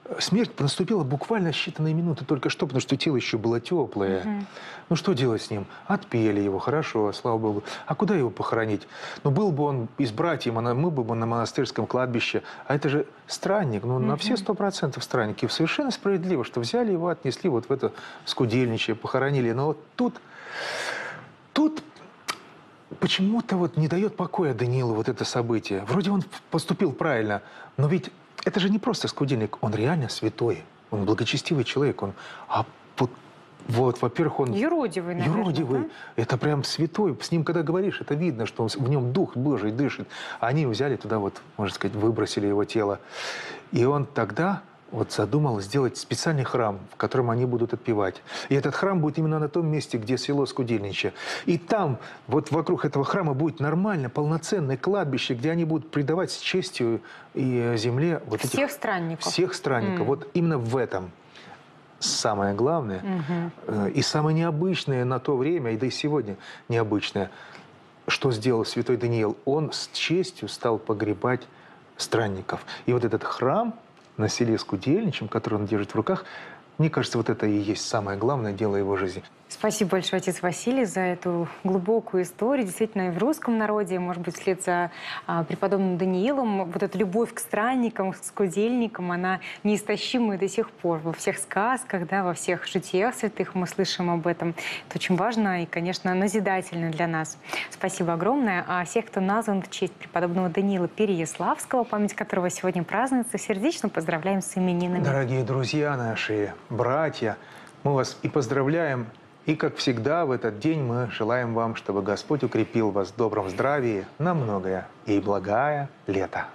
смерть наступила буквально считанные минуты только что, потому что тело еще было теплое. Мгм. Ну что делать с ним? Отпели его, хорошо, слава богу. А куда его похоронить? Ну был бы он из братьев, мы бы бы на монастырском кладбище. А это же странник, ну на все сто процентов странник. И совершенно справедливо, что взяли его, отнесли вот в это скудельничье, похоронили. Но вот тут, тут почему-то вот не дает покоя Даниилу вот это событие. Вроде он поступил правильно, но ведь это же не просто скудельник, он реально святой, он благочестивый человек, он, а вот, вот во-первых, он Юродивый, наверное, юродивый, да? это прям святой, с ним когда говоришь, это видно, что он, в нем Дух Божий дышит, а они взяли туда вот, можно сказать, выбросили его тело, и он тогда вот задумал сделать специальный храм, в котором они будут отпевать. И этот храм будет именно на том месте, где село Скудельничье. И там, вот вокруг этого храма будет нормально, полноценное кладбище, где они будут предавать с честью и земле вот Всех этих, странников. всех странников. М. Вот именно в этом самое главное Мгм. э, и самое необычное на то время, и да и сегодня необычное, что сделал святой Даниил. Он с честью стал погребать странников. И вот этот храм на селе Скудельничьем, который он держит в руках, мне кажется, вот это и есть самое главное дело его жизни. Спасибо большое, отец Василий, за эту глубокую историю. Действительно, и в русском народе, может быть, вслед за а, преподобным Даниилом, вот эта любовь к странникам, к скудельникам, она неистощимая до сих пор. Во всех сказках, да, во всех житиях святых мы слышим об этом. Это очень важно и, конечно, назидательно для нас. Спасибо огромное. А всех, кто назван в честь преподобного Даниила Переяславского, память которого сегодня празднуется, сердечно поздравляем с именинами. Дорогие друзья наши, братья, мы вас и поздравляем. И, как всегда, в этот день мы желаем вам, чтобы Господь укрепил вас в добром здравии на многое и благое лето.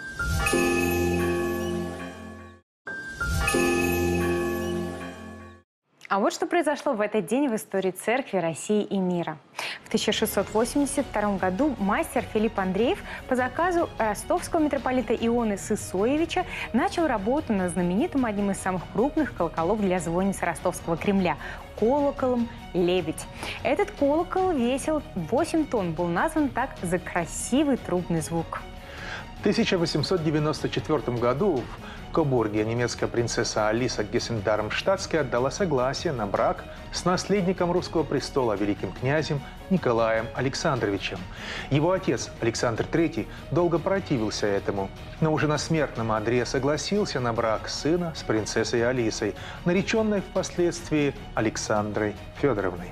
А вот что произошло в этот день в истории Церкви, России и мира. В тысяча шестьсот восемьдесят втором году мастер Филипп Андреев по заказу ростовского митрополита Ионы Сысоевича начал работу над знаменитым одним из самых крупных колоколов для звонницы Ростовского Кремля – колоколом «Лебедь». Этот колокол весил восемь тонн, был назван так за красивый трубный звук. В тысяча восемьсот девяносто четвёртом году в Кобурге немецкая принцесса Алиса Гессен-Дармштадтская отдала согласие на брак с наследником русского престола, великим князем Николаем Александровичем. Его отец Александр Третий долго противился этому, но уже на смертном одре согласился на брак сына с принцессой Алисой, нареченной впоследствии Александрой Федоровной.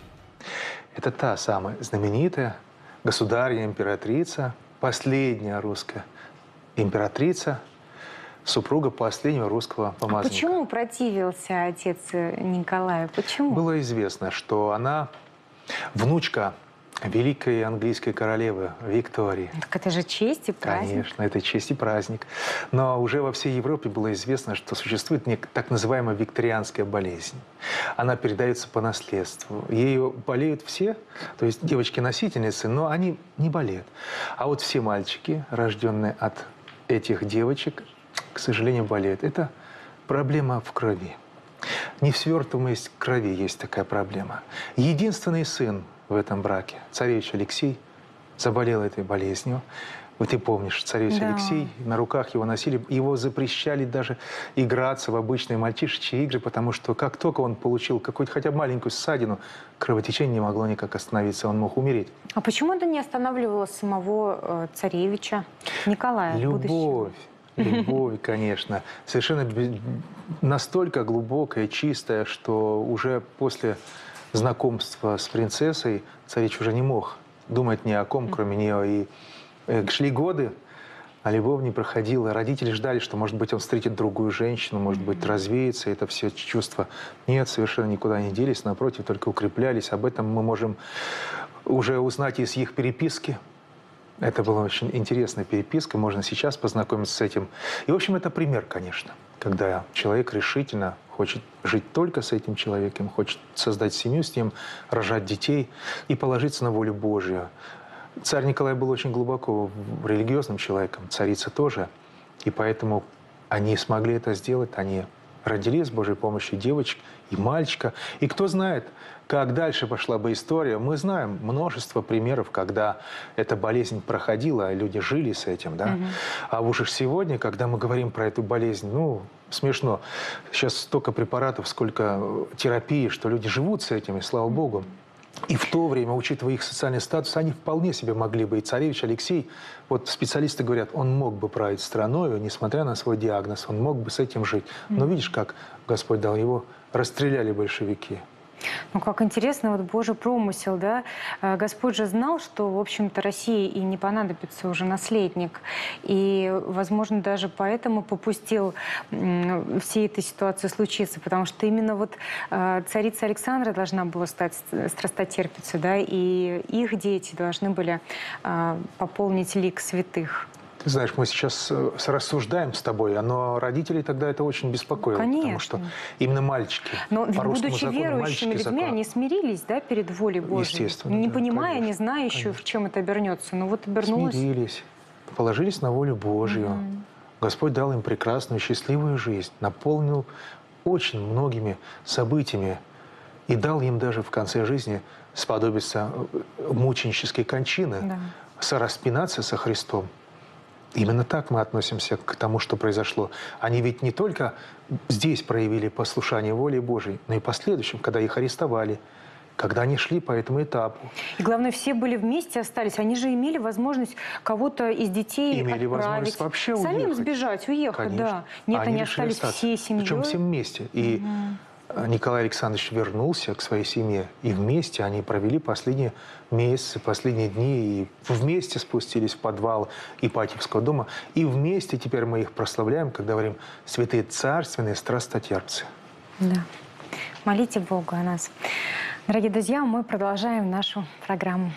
Это та самая знаменитая государыня-императрица, последняя русская императрица, супруга последнего русского А помазника. почему противился отец Николая? Почему? Было известно, что она внучка великой английской королевы Виктории. Так это же честь и праздник. Конечно, это честь и праздник. Но уже во всей Европе было известно, что существует нек- так называемая викторианская болезнь. Она передается по наследству. Ею болеют все, то есть девочки-носительницы, но они не болеют. А вот все мальчики, рожденные от этих девочек, к сожалению, болеют. Это проблема в крови. Не в свертываемости крови есть такая проблема. Единственный сын в этом браке, царевич Алексей, заболел этой болезнью. Вот ты помнишь, царевич Да. Алексей, на руках его носили, его запрещали даже играться в обычные мальчишечьи игры, потому что как только он получил какую-то хотя бы маленькую ссадину, кровотечение не могло никак остановиться, он мог умереть. А почему это не останавливало самого э, царевича Николая? Любовь. Любовь, конечно, совершенно бе- настолько глубокая, чистая, что уже после знакомства с принцессой царевич уже не мог думать ни о ком, кроме нее. И э, шли годы, а любовь не проходила. Родители ждали, что, может быть, он встретит другую женщину, может быть, развеется. Это все чувства нет, совершенно никуда не делись, напротив, только укреплялись. Об этом мы можем уже узнать из их переписки. Это была очень интересная переписка, можно сейчас познакомиться с этим. И, в общем, это пример, конечно, когда человек решительно хочет жить только с этим человеком, хочет создать семью с ним, рожать детей и положиться на волю Божью. Царь Николай был очень глубоко религиозным человеком, царица тоже, и поэтому они смогли это сделать, они родили с Божьей помощью девочек и мальчика. И кто знает, как дальше пошла бы история. Мы знаем множество примеров, когда эта болезнь проходила, а люди жили с этим. Да? Mm-hmm. А уж сегодня, когда мы говорим про эту болезнь, ну, смешно. Сейчас столько препаратов, сколько терапии, что люди живут с этим, и слава Богу. И в то время, учитывая их социальный статус, они вполне себе могли бы. И царевич Алексей, вот специалисты говорят, он мог бы править страной, несмотря на свой диагноз, он мог бы с этим жить. Но видишь, как Господь дал, его расстреляли большевики. Ну, как интересно, вот Божий промысел, да? Господь же знал, что, в общем-то, России и не понадобится уже наследник. И, возможно, даже поэтому попустил всей этой ситуации случиться, потому что именно вот царица Александра должна была стать страстотерпицей, да, и их дети должны были пополнить лик святых. Ты знаешь, мы сейчас рассуждаем с тобой, но родителей тогда это очень беспокоило. Конечно. Потому что именно мальчики. Но, по будучи закону, верующими людьми, закон... они смирились, да, перед волей Божьей. Естественно. Не да, понимая, конечно, не зная еще, конечно. в чем это обернется. Но вот обернулось. Смирились, положились на волю Божью. Угу. Господь дал им прекрасную, счастливую жизнь, наполнил очень многими событиями и дал им даже в конце жизни сподобиться мученической кончины, да. сораспинаться со Христом. Именно так мы относимся к тому, что произошло. Они ведь не только здесь проявили послушание воле Божией, но и в последующем, когда их арестовали, когда они шли по этому этапу. И главное, все были вместе, остались. Они же имели возможность кого-то из детей имели отправить. Возможность вообще уехать. Самим сбежать, уехать, Конечно. да. Нет, они, они остались остаться. всей семьей. Причем все вместе. И угу. Николай Александрович вернулся к своей семье. И вместе они провели последние месяцы, последние дни. И вместе спустились в подвал Ипатьевского дома. И вместе теперь мы их прославляем, когда говорим «Святые царственные страстотерпцы». Да. Молите Бога о нас. Дорогие друзья, мы продолжаем нашу программу.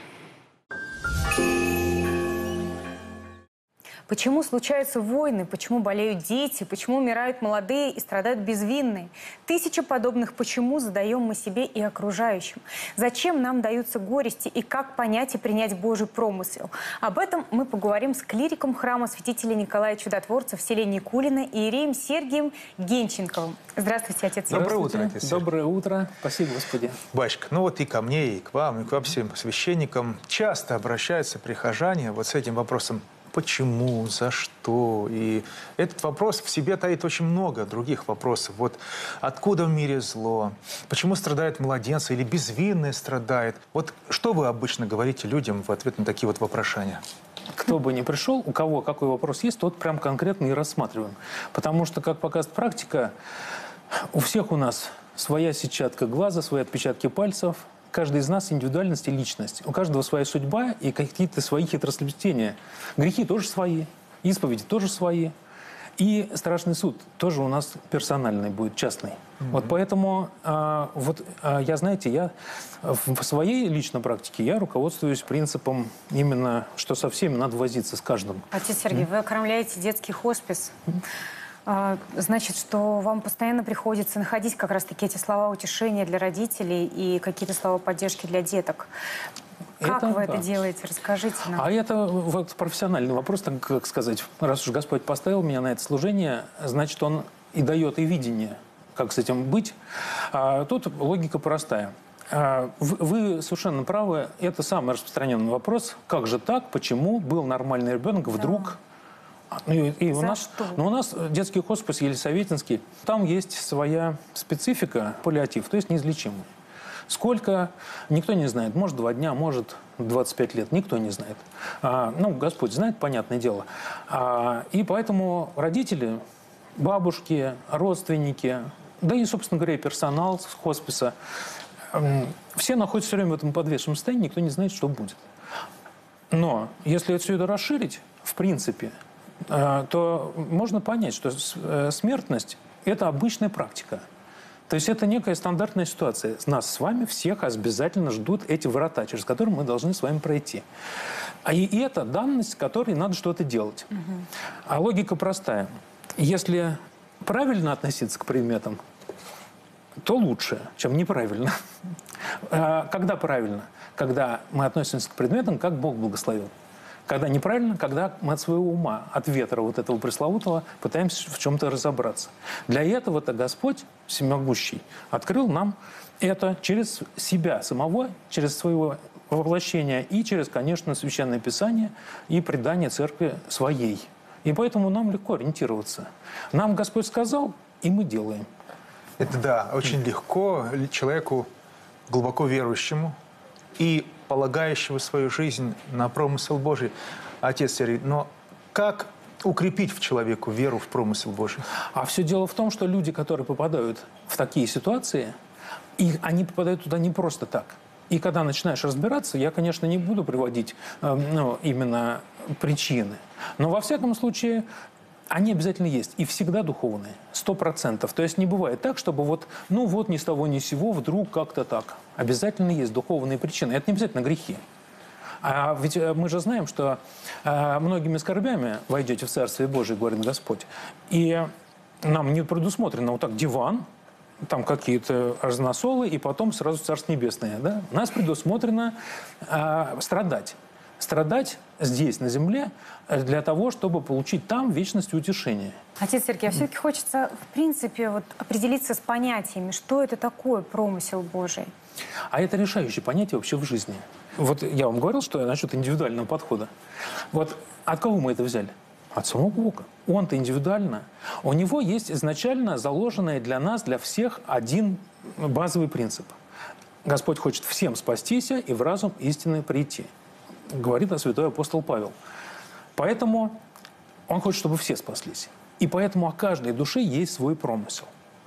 Почему случаются войны, почему болеют дети, почему умирают молодые и страдают безвинные? Тысяча подобных «почему» задаем мы себе и окружающим. Зачем нам даются горести и как понять и принять Божий промысел? Об этом мы поговорим с клириком храма святителя Николая Чудотворца в селе Никулино иереем Сергием Генченковым. Здравствуйте, отец. Доброе утро, отец. Доброе утро. Спасибо, Господи. Батюшка, ну вот и ко мне, и к вам, и к вам всем священникам часто обращаются прихожане вот с этим вопросом. Почему, за что? И этот вопрос в себе таит очень много других вопросов. Вот откуда в мире зло? Почему страдают младенцы или безвинные страдают? Вот что вы обычно говорите людям в ответ на такие вот вопрошания? Кто бы ни пришел, у кого какой вопрос есть, тот прям конкретно и рассматриваем. Потому что, как показывает практика, у всех у нас своя сетчатка глаза, свои отпечатки пальцев. Каждый из нас индивидуальность и личность. У каждого своя судьба и какие-то свои хитросплетения. Грехи тоже свои, исповеди тоже свои. И страшный суд тоже у нас персональный будет, частный. Mm-hmm. Вот поэтому, а, вот, а, я, знаете, я в своей личной практике я руководствуюсь принципом именно, что со всеми надо возиться, с каждым. Отец Сергей, mm-hmm. вы окормляете детский хоспис. Mm-hmm. Значит, что вам постоянно приходится находить как раз-таки эти слова утешения для родителей и какие-то слова поддержки для деток. Как это, вы да. это делаете? Расскажите нам. А это вот профессиональный вопрос, так как сказать. Раз уж Господь поставил меня на это служение, значит, Он и дает и видение, как с этим быть. А тут логика простая. Вы совершенно правы. Это самый распространенный вопрос. Как же так? Почему был нормальный ребенок вдруг... Да. И, и у, нас, ну, у нас детский хоспис Елисаветинский, там есть своя специфика, паллиатив, то есть неизлечимый. Сколько, никто не знает. Может, два дня, может, двадцать пять лет. Никто не знает. А, ну, Господь знает, понятное дело. А, и поэтому родители, бабушки, родственники, да и, собственно говоря, персонал с хосписа, все находятся все время в этом подвешенном состоянии, никто не знает, что будет. Но если все это расширить, в принципе, то можно понять, что смертность – это обычная практика. То есть это некая стандартная ситуация. Нас с вами всех обязательно ждут эти врата, через которые мы должны с вами пройти. И это данность, с которой надо что-то делать. Угу. А логика простая. Если правильно относиться к предметам, то лучше, чем неправильно. Когда правильно? Когда мы относимся к предметам, как Бог благословил. Когда неправильно, когда мы от своего ума, от ветра вот этого пресловутого пытаемся в чем-то разобраться. Для этого-то Господь всемогущий открыл нам это через себя самого, через своего воплощения и через, конечно, Священное Писание и предание Церкви своей. И поэтому нам легко ориентироваться. Нам Господь сказал, и мы делаем. Это да, очень легко человеку глубоко верующему и полагающего свою жизнь на промысел Божий. Отец Сергей, но как укрепить в человеку веру в промысел Божий? А все дело в том, что люди, которые попадают в такие ситуации, и они попадают туда не просто так. И когда начинаешь разбираться, я, конечно, не буду приводить э, ну, именно причины, но во всяком случае они обязательно есть и всегда духовные, сто процентов. То есть не бывает так, чтобы вот, ну вот ни с того ни с сего вдруг как-то так. Обязательно есть духовные причины. Это не обязательно грехи. А ведь мы же знаем, что э, многими скорбями войдете в Царствие Божие, говорит Господь. И нам не предусмотрено вот так диван, там какие-то разносолы, и потом сразу Царство Небесное. Да? У нас предусмотрено э, страдать. Страдать здесь, на земле, для того, чтобы получить там вечность и утешение. Отец Сергей, а все-таки хочется, в принципе, вот, определиться с понятиями, что это такое промысел Божий. А это решающее понятие вообще в жизни. Вот я вам говорил, что насчет индивидуального подхода. Вот от кого мы это взяли? От самого Бога. Он-то индивидуально. У него есть изначально заложенный для нас, для всех один базовый принцип. Господь хочет всем спастись и в разум истины прийти. Говорит святой апостол Павел. Поэтому он хочет, чтобы все спаслись. И поэтому о каждой душе есть свой промысел.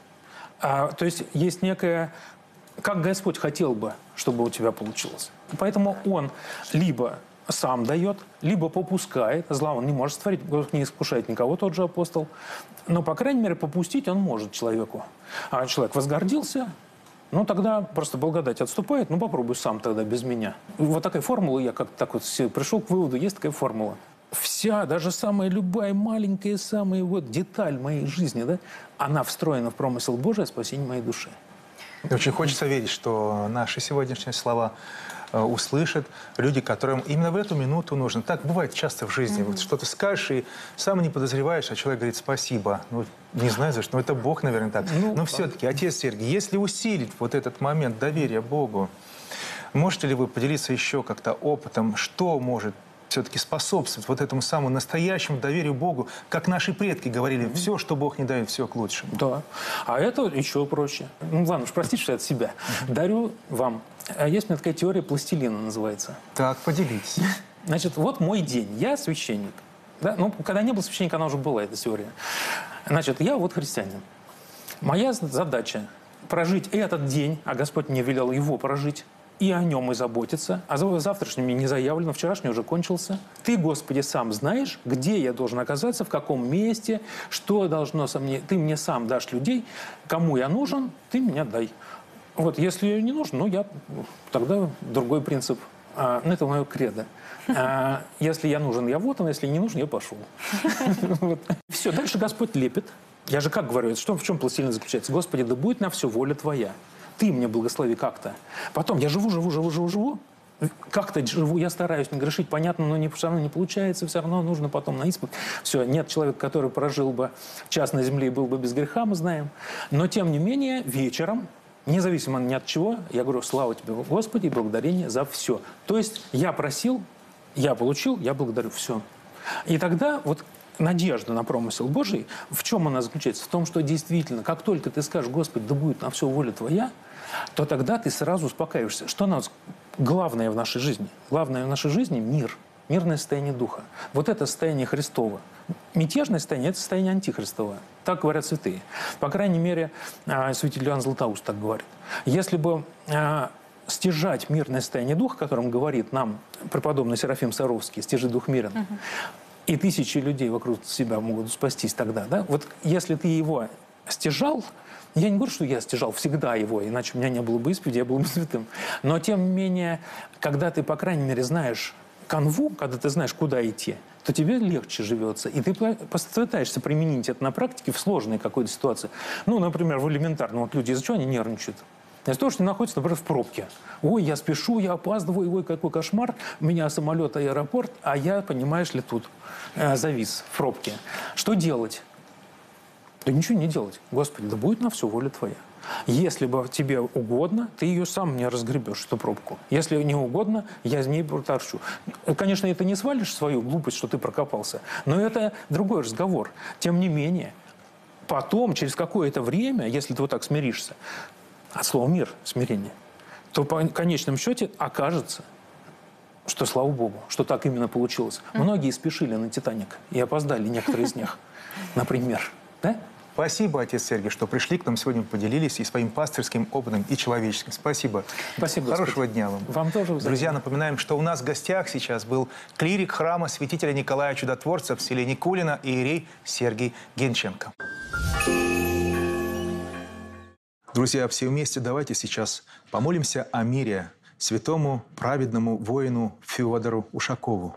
А, то есть есть некая... Как Господь хотел бы, чтобы у тебя получилось. Поэтому он либо сам дает, либо попускает. Зла он не может створить, не искушает никого, тот же апостол. Но, по крайней мере, попустить он может человеку. А человек возгордился, ну, тогда просто благодать отступает. Ну, попробуй сам тогда без меня. Вот такая формула, я как-то так вот пришел к выводу, есть такая формула. Вся, даже самая любая маленькая, самая вот деталь моей жизни, да, она встроена в промысел Божий о спасении моей души. Очень хочется верить, что наши сегодняшние слова э, услышат люди, которым именно в эту минуту нужно. Так бывает часто в жизни. Mm-hmm. Вот что ты скажешь, и сам не подозреваешь, а человек говорит спасибо. Ну, не знаю за что, но это Бог, наверное, так. Ну, но все-таки, отец Сергий, если усилить вот этот момент доверия Богу, можете ли вы поделиться еще как-то опытом, что может все-таки способствовать вот этому самому настоящему доверию Богу, как наши предки говорили, все, что Бог не дает, все к лучшему. Да. А это еще проще. Ну ладно, уж простите, что я от себя. Дарю вам. Есть у меня такая теория пластилина называется. Так, поделитесь. Значит, вот мой день. Я священник. Да? Ну, когда не был священником, она уже была, эта теория. Значит, я вот христианин. Моя задача прожить этот день, а Господь мне велел его прожить, и о нем и заботиться. А завтрашним мне не заявлено, вчерашний уже кончился. Ты, Господи, сам знаешь, где я должен оказаться, в каком месте, что должно со мне. Ты мне сам дашь людей, кому я нужен, ты меня дай. Вот, если не нужен, ну, я тогда другой принцип. А, ну, это мое кредо. А, если я нужен, я вот он, если не нужен, я пошел. Все, дальше Господь лепит. Я же как говорю, что в чем пластилин заключается? Господи, да будет на все воля Твоя. Ты мне благослови как-то. Потом я живу, живу, живу, живу, живу. Как-то живу, я стараюсь не грешить, понятно, но не, все равно не получается, все равно нужно потом на исповедь. Все, нет человека, который прожил бы час на земле и был бы без греха, мы знаем. Но, тем не менее, вечером, независимо ни от чего, я говорю, слава Тебе, Господи, и благодарение за все. То есть я просил, я получил, я благодарю, все. И тогда вот надежда на промысел Божий, в чем она заключается? В том, что действительно, как только ты скажешь, Господи, да будет на все воля Твоя, то тогда ты сразу успокаиваешься. Что нас главное в нашей жизни? Главное в нашей жизни – мир. Мирное состояние духа. Вот это состояние Христово. Мятежное состояние – это состояние антихристовое. Так говорят святые. По крайней мере, святитель Иоанн Златоуст так говорит. Если бы стяжать мирное состояние духа, о котором говорит нам преподобный Серафим Саровский, «Стяжи дух мирен», uh-huh. и тысячи людей вокруг себя могут спастись тогда, да? Вот если ты его стяжал, я не говорю, что я стяжал всегда его, иначе у меня не было бы исповеди, я был бы святым. Но, тем не менее, когда ты, по крайней мере, знаешь канву, когда ты знаешь, куда идти, то тебе легче живется. И ты пытаешься применить это на практике в сложной какой-то ситуации. Ну, например, в элементарном. Вот люди из-за чего они нервничают? Из-за того, что находится, например, в пробке. Ой, я спешу, я опаздываю, ой, какой кошмар. У меня самолет, аэропорт, а я, понимаешь ли, тут э, завис в пробке. Что делать? Да ничего не делать. Господи, да будет на все воля твоя. Если бы тебе угодно, ты ее сам не разгребешь, эту пробку. Если не угодно, я из ней проторчу. Конечно, это не свалишь свою глупость, что ты прокопался, но это другой разговор. Тем не менее, потом, через какое-то время, если ты вот так смиришься, от слова «мир», смирение, то по конечном счете окажется, что, слава Богу, что так именно получилось. Многие спешили на «Титаник» и опоздали, некоторые из них, например. Да? Спасибо, отец Сергий, что пришли к нам сегодня, поделились и своим пасторским опытом, и человеческим. Спасибо. Спасибо. Хорошего Господи. дня вам. Вам тоже. Друзья, напоминаем, что у нас в гостях сейчас был клирик храма святителя Николая Чудотворца в селе Никулино, иерей Сергий Генченко. Друзья, все вместе давайте сейчас помолимся о мире святому праведному воину Феодору Ушакову.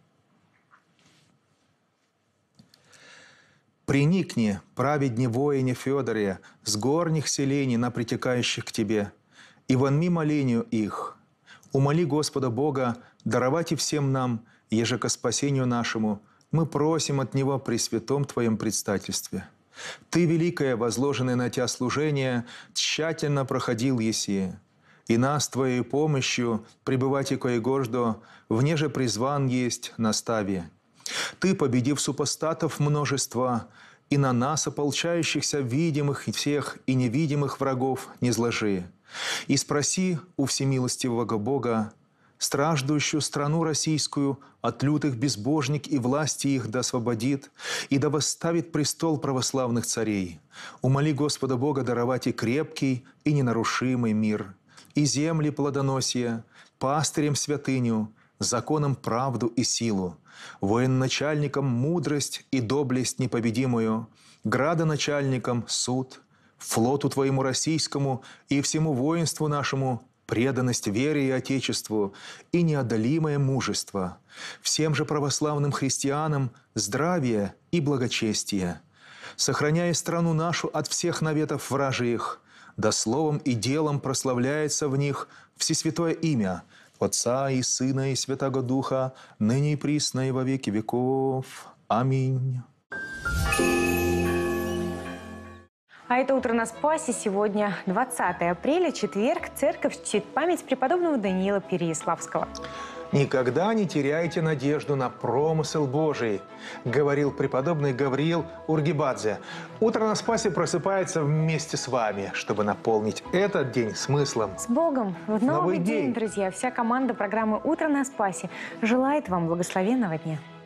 «Приникни, праведне воине Феодоре, с горних селений на притекающих к тебе, и вонми молению их. Умоли Господа Бога даровать и всем нам, еже ко спасению нашему, мы просим от Него при святом Твоем предстательстве. Ты, великое, возложенное на Тебя служение, тщательно проходил еси, и нас Твоей помощью пребывать и коегождо, вне же призван есть наставе. Ты, победив супостатов множества, и на нас, ополчающихся видимых и всех и невидимых врагов, не зложи. И спроси у всемилостивого Бога, страждущую страну российскую от лютых безбожник и власти их да освободит, и да восставит престол православных царей. Умоли Господа Бога даровать и крепкий, и ненарушимый мир, и земли плодоносия, пастырем святыню, законом правду и силу, военачальникам мудрость и доблесть непобедимую, градоначальникам суд, флоту Твоему российскому и всему воинству нашему преданность вере и Отечеству и неодолимое мужество, всем же православным христианам здравие и благочестие. Сохраняя страну нашу от всех наветов вражьих, да словом и делом прославляется в них всесвятое имя Отца и Сына и Святаго Духа, ныне и присно и во веки веков. Аминь. А это «Утро на Спасе». Сегодня двадцатое апреля, четверг. Церковь чтит память преподобного Даниила Переяславского. «Никогда не теряйте надежду на промысел Божий», говорил преподобный Гавриил Ургибадзе. «Утро на Спасе» просыпается вместе с вами, чтобы наполнить этот день смыслом. С Богом! В новый, новый день, день, друзья! Вся команда программы «Утро на Спасе» желает вам благословенного дня.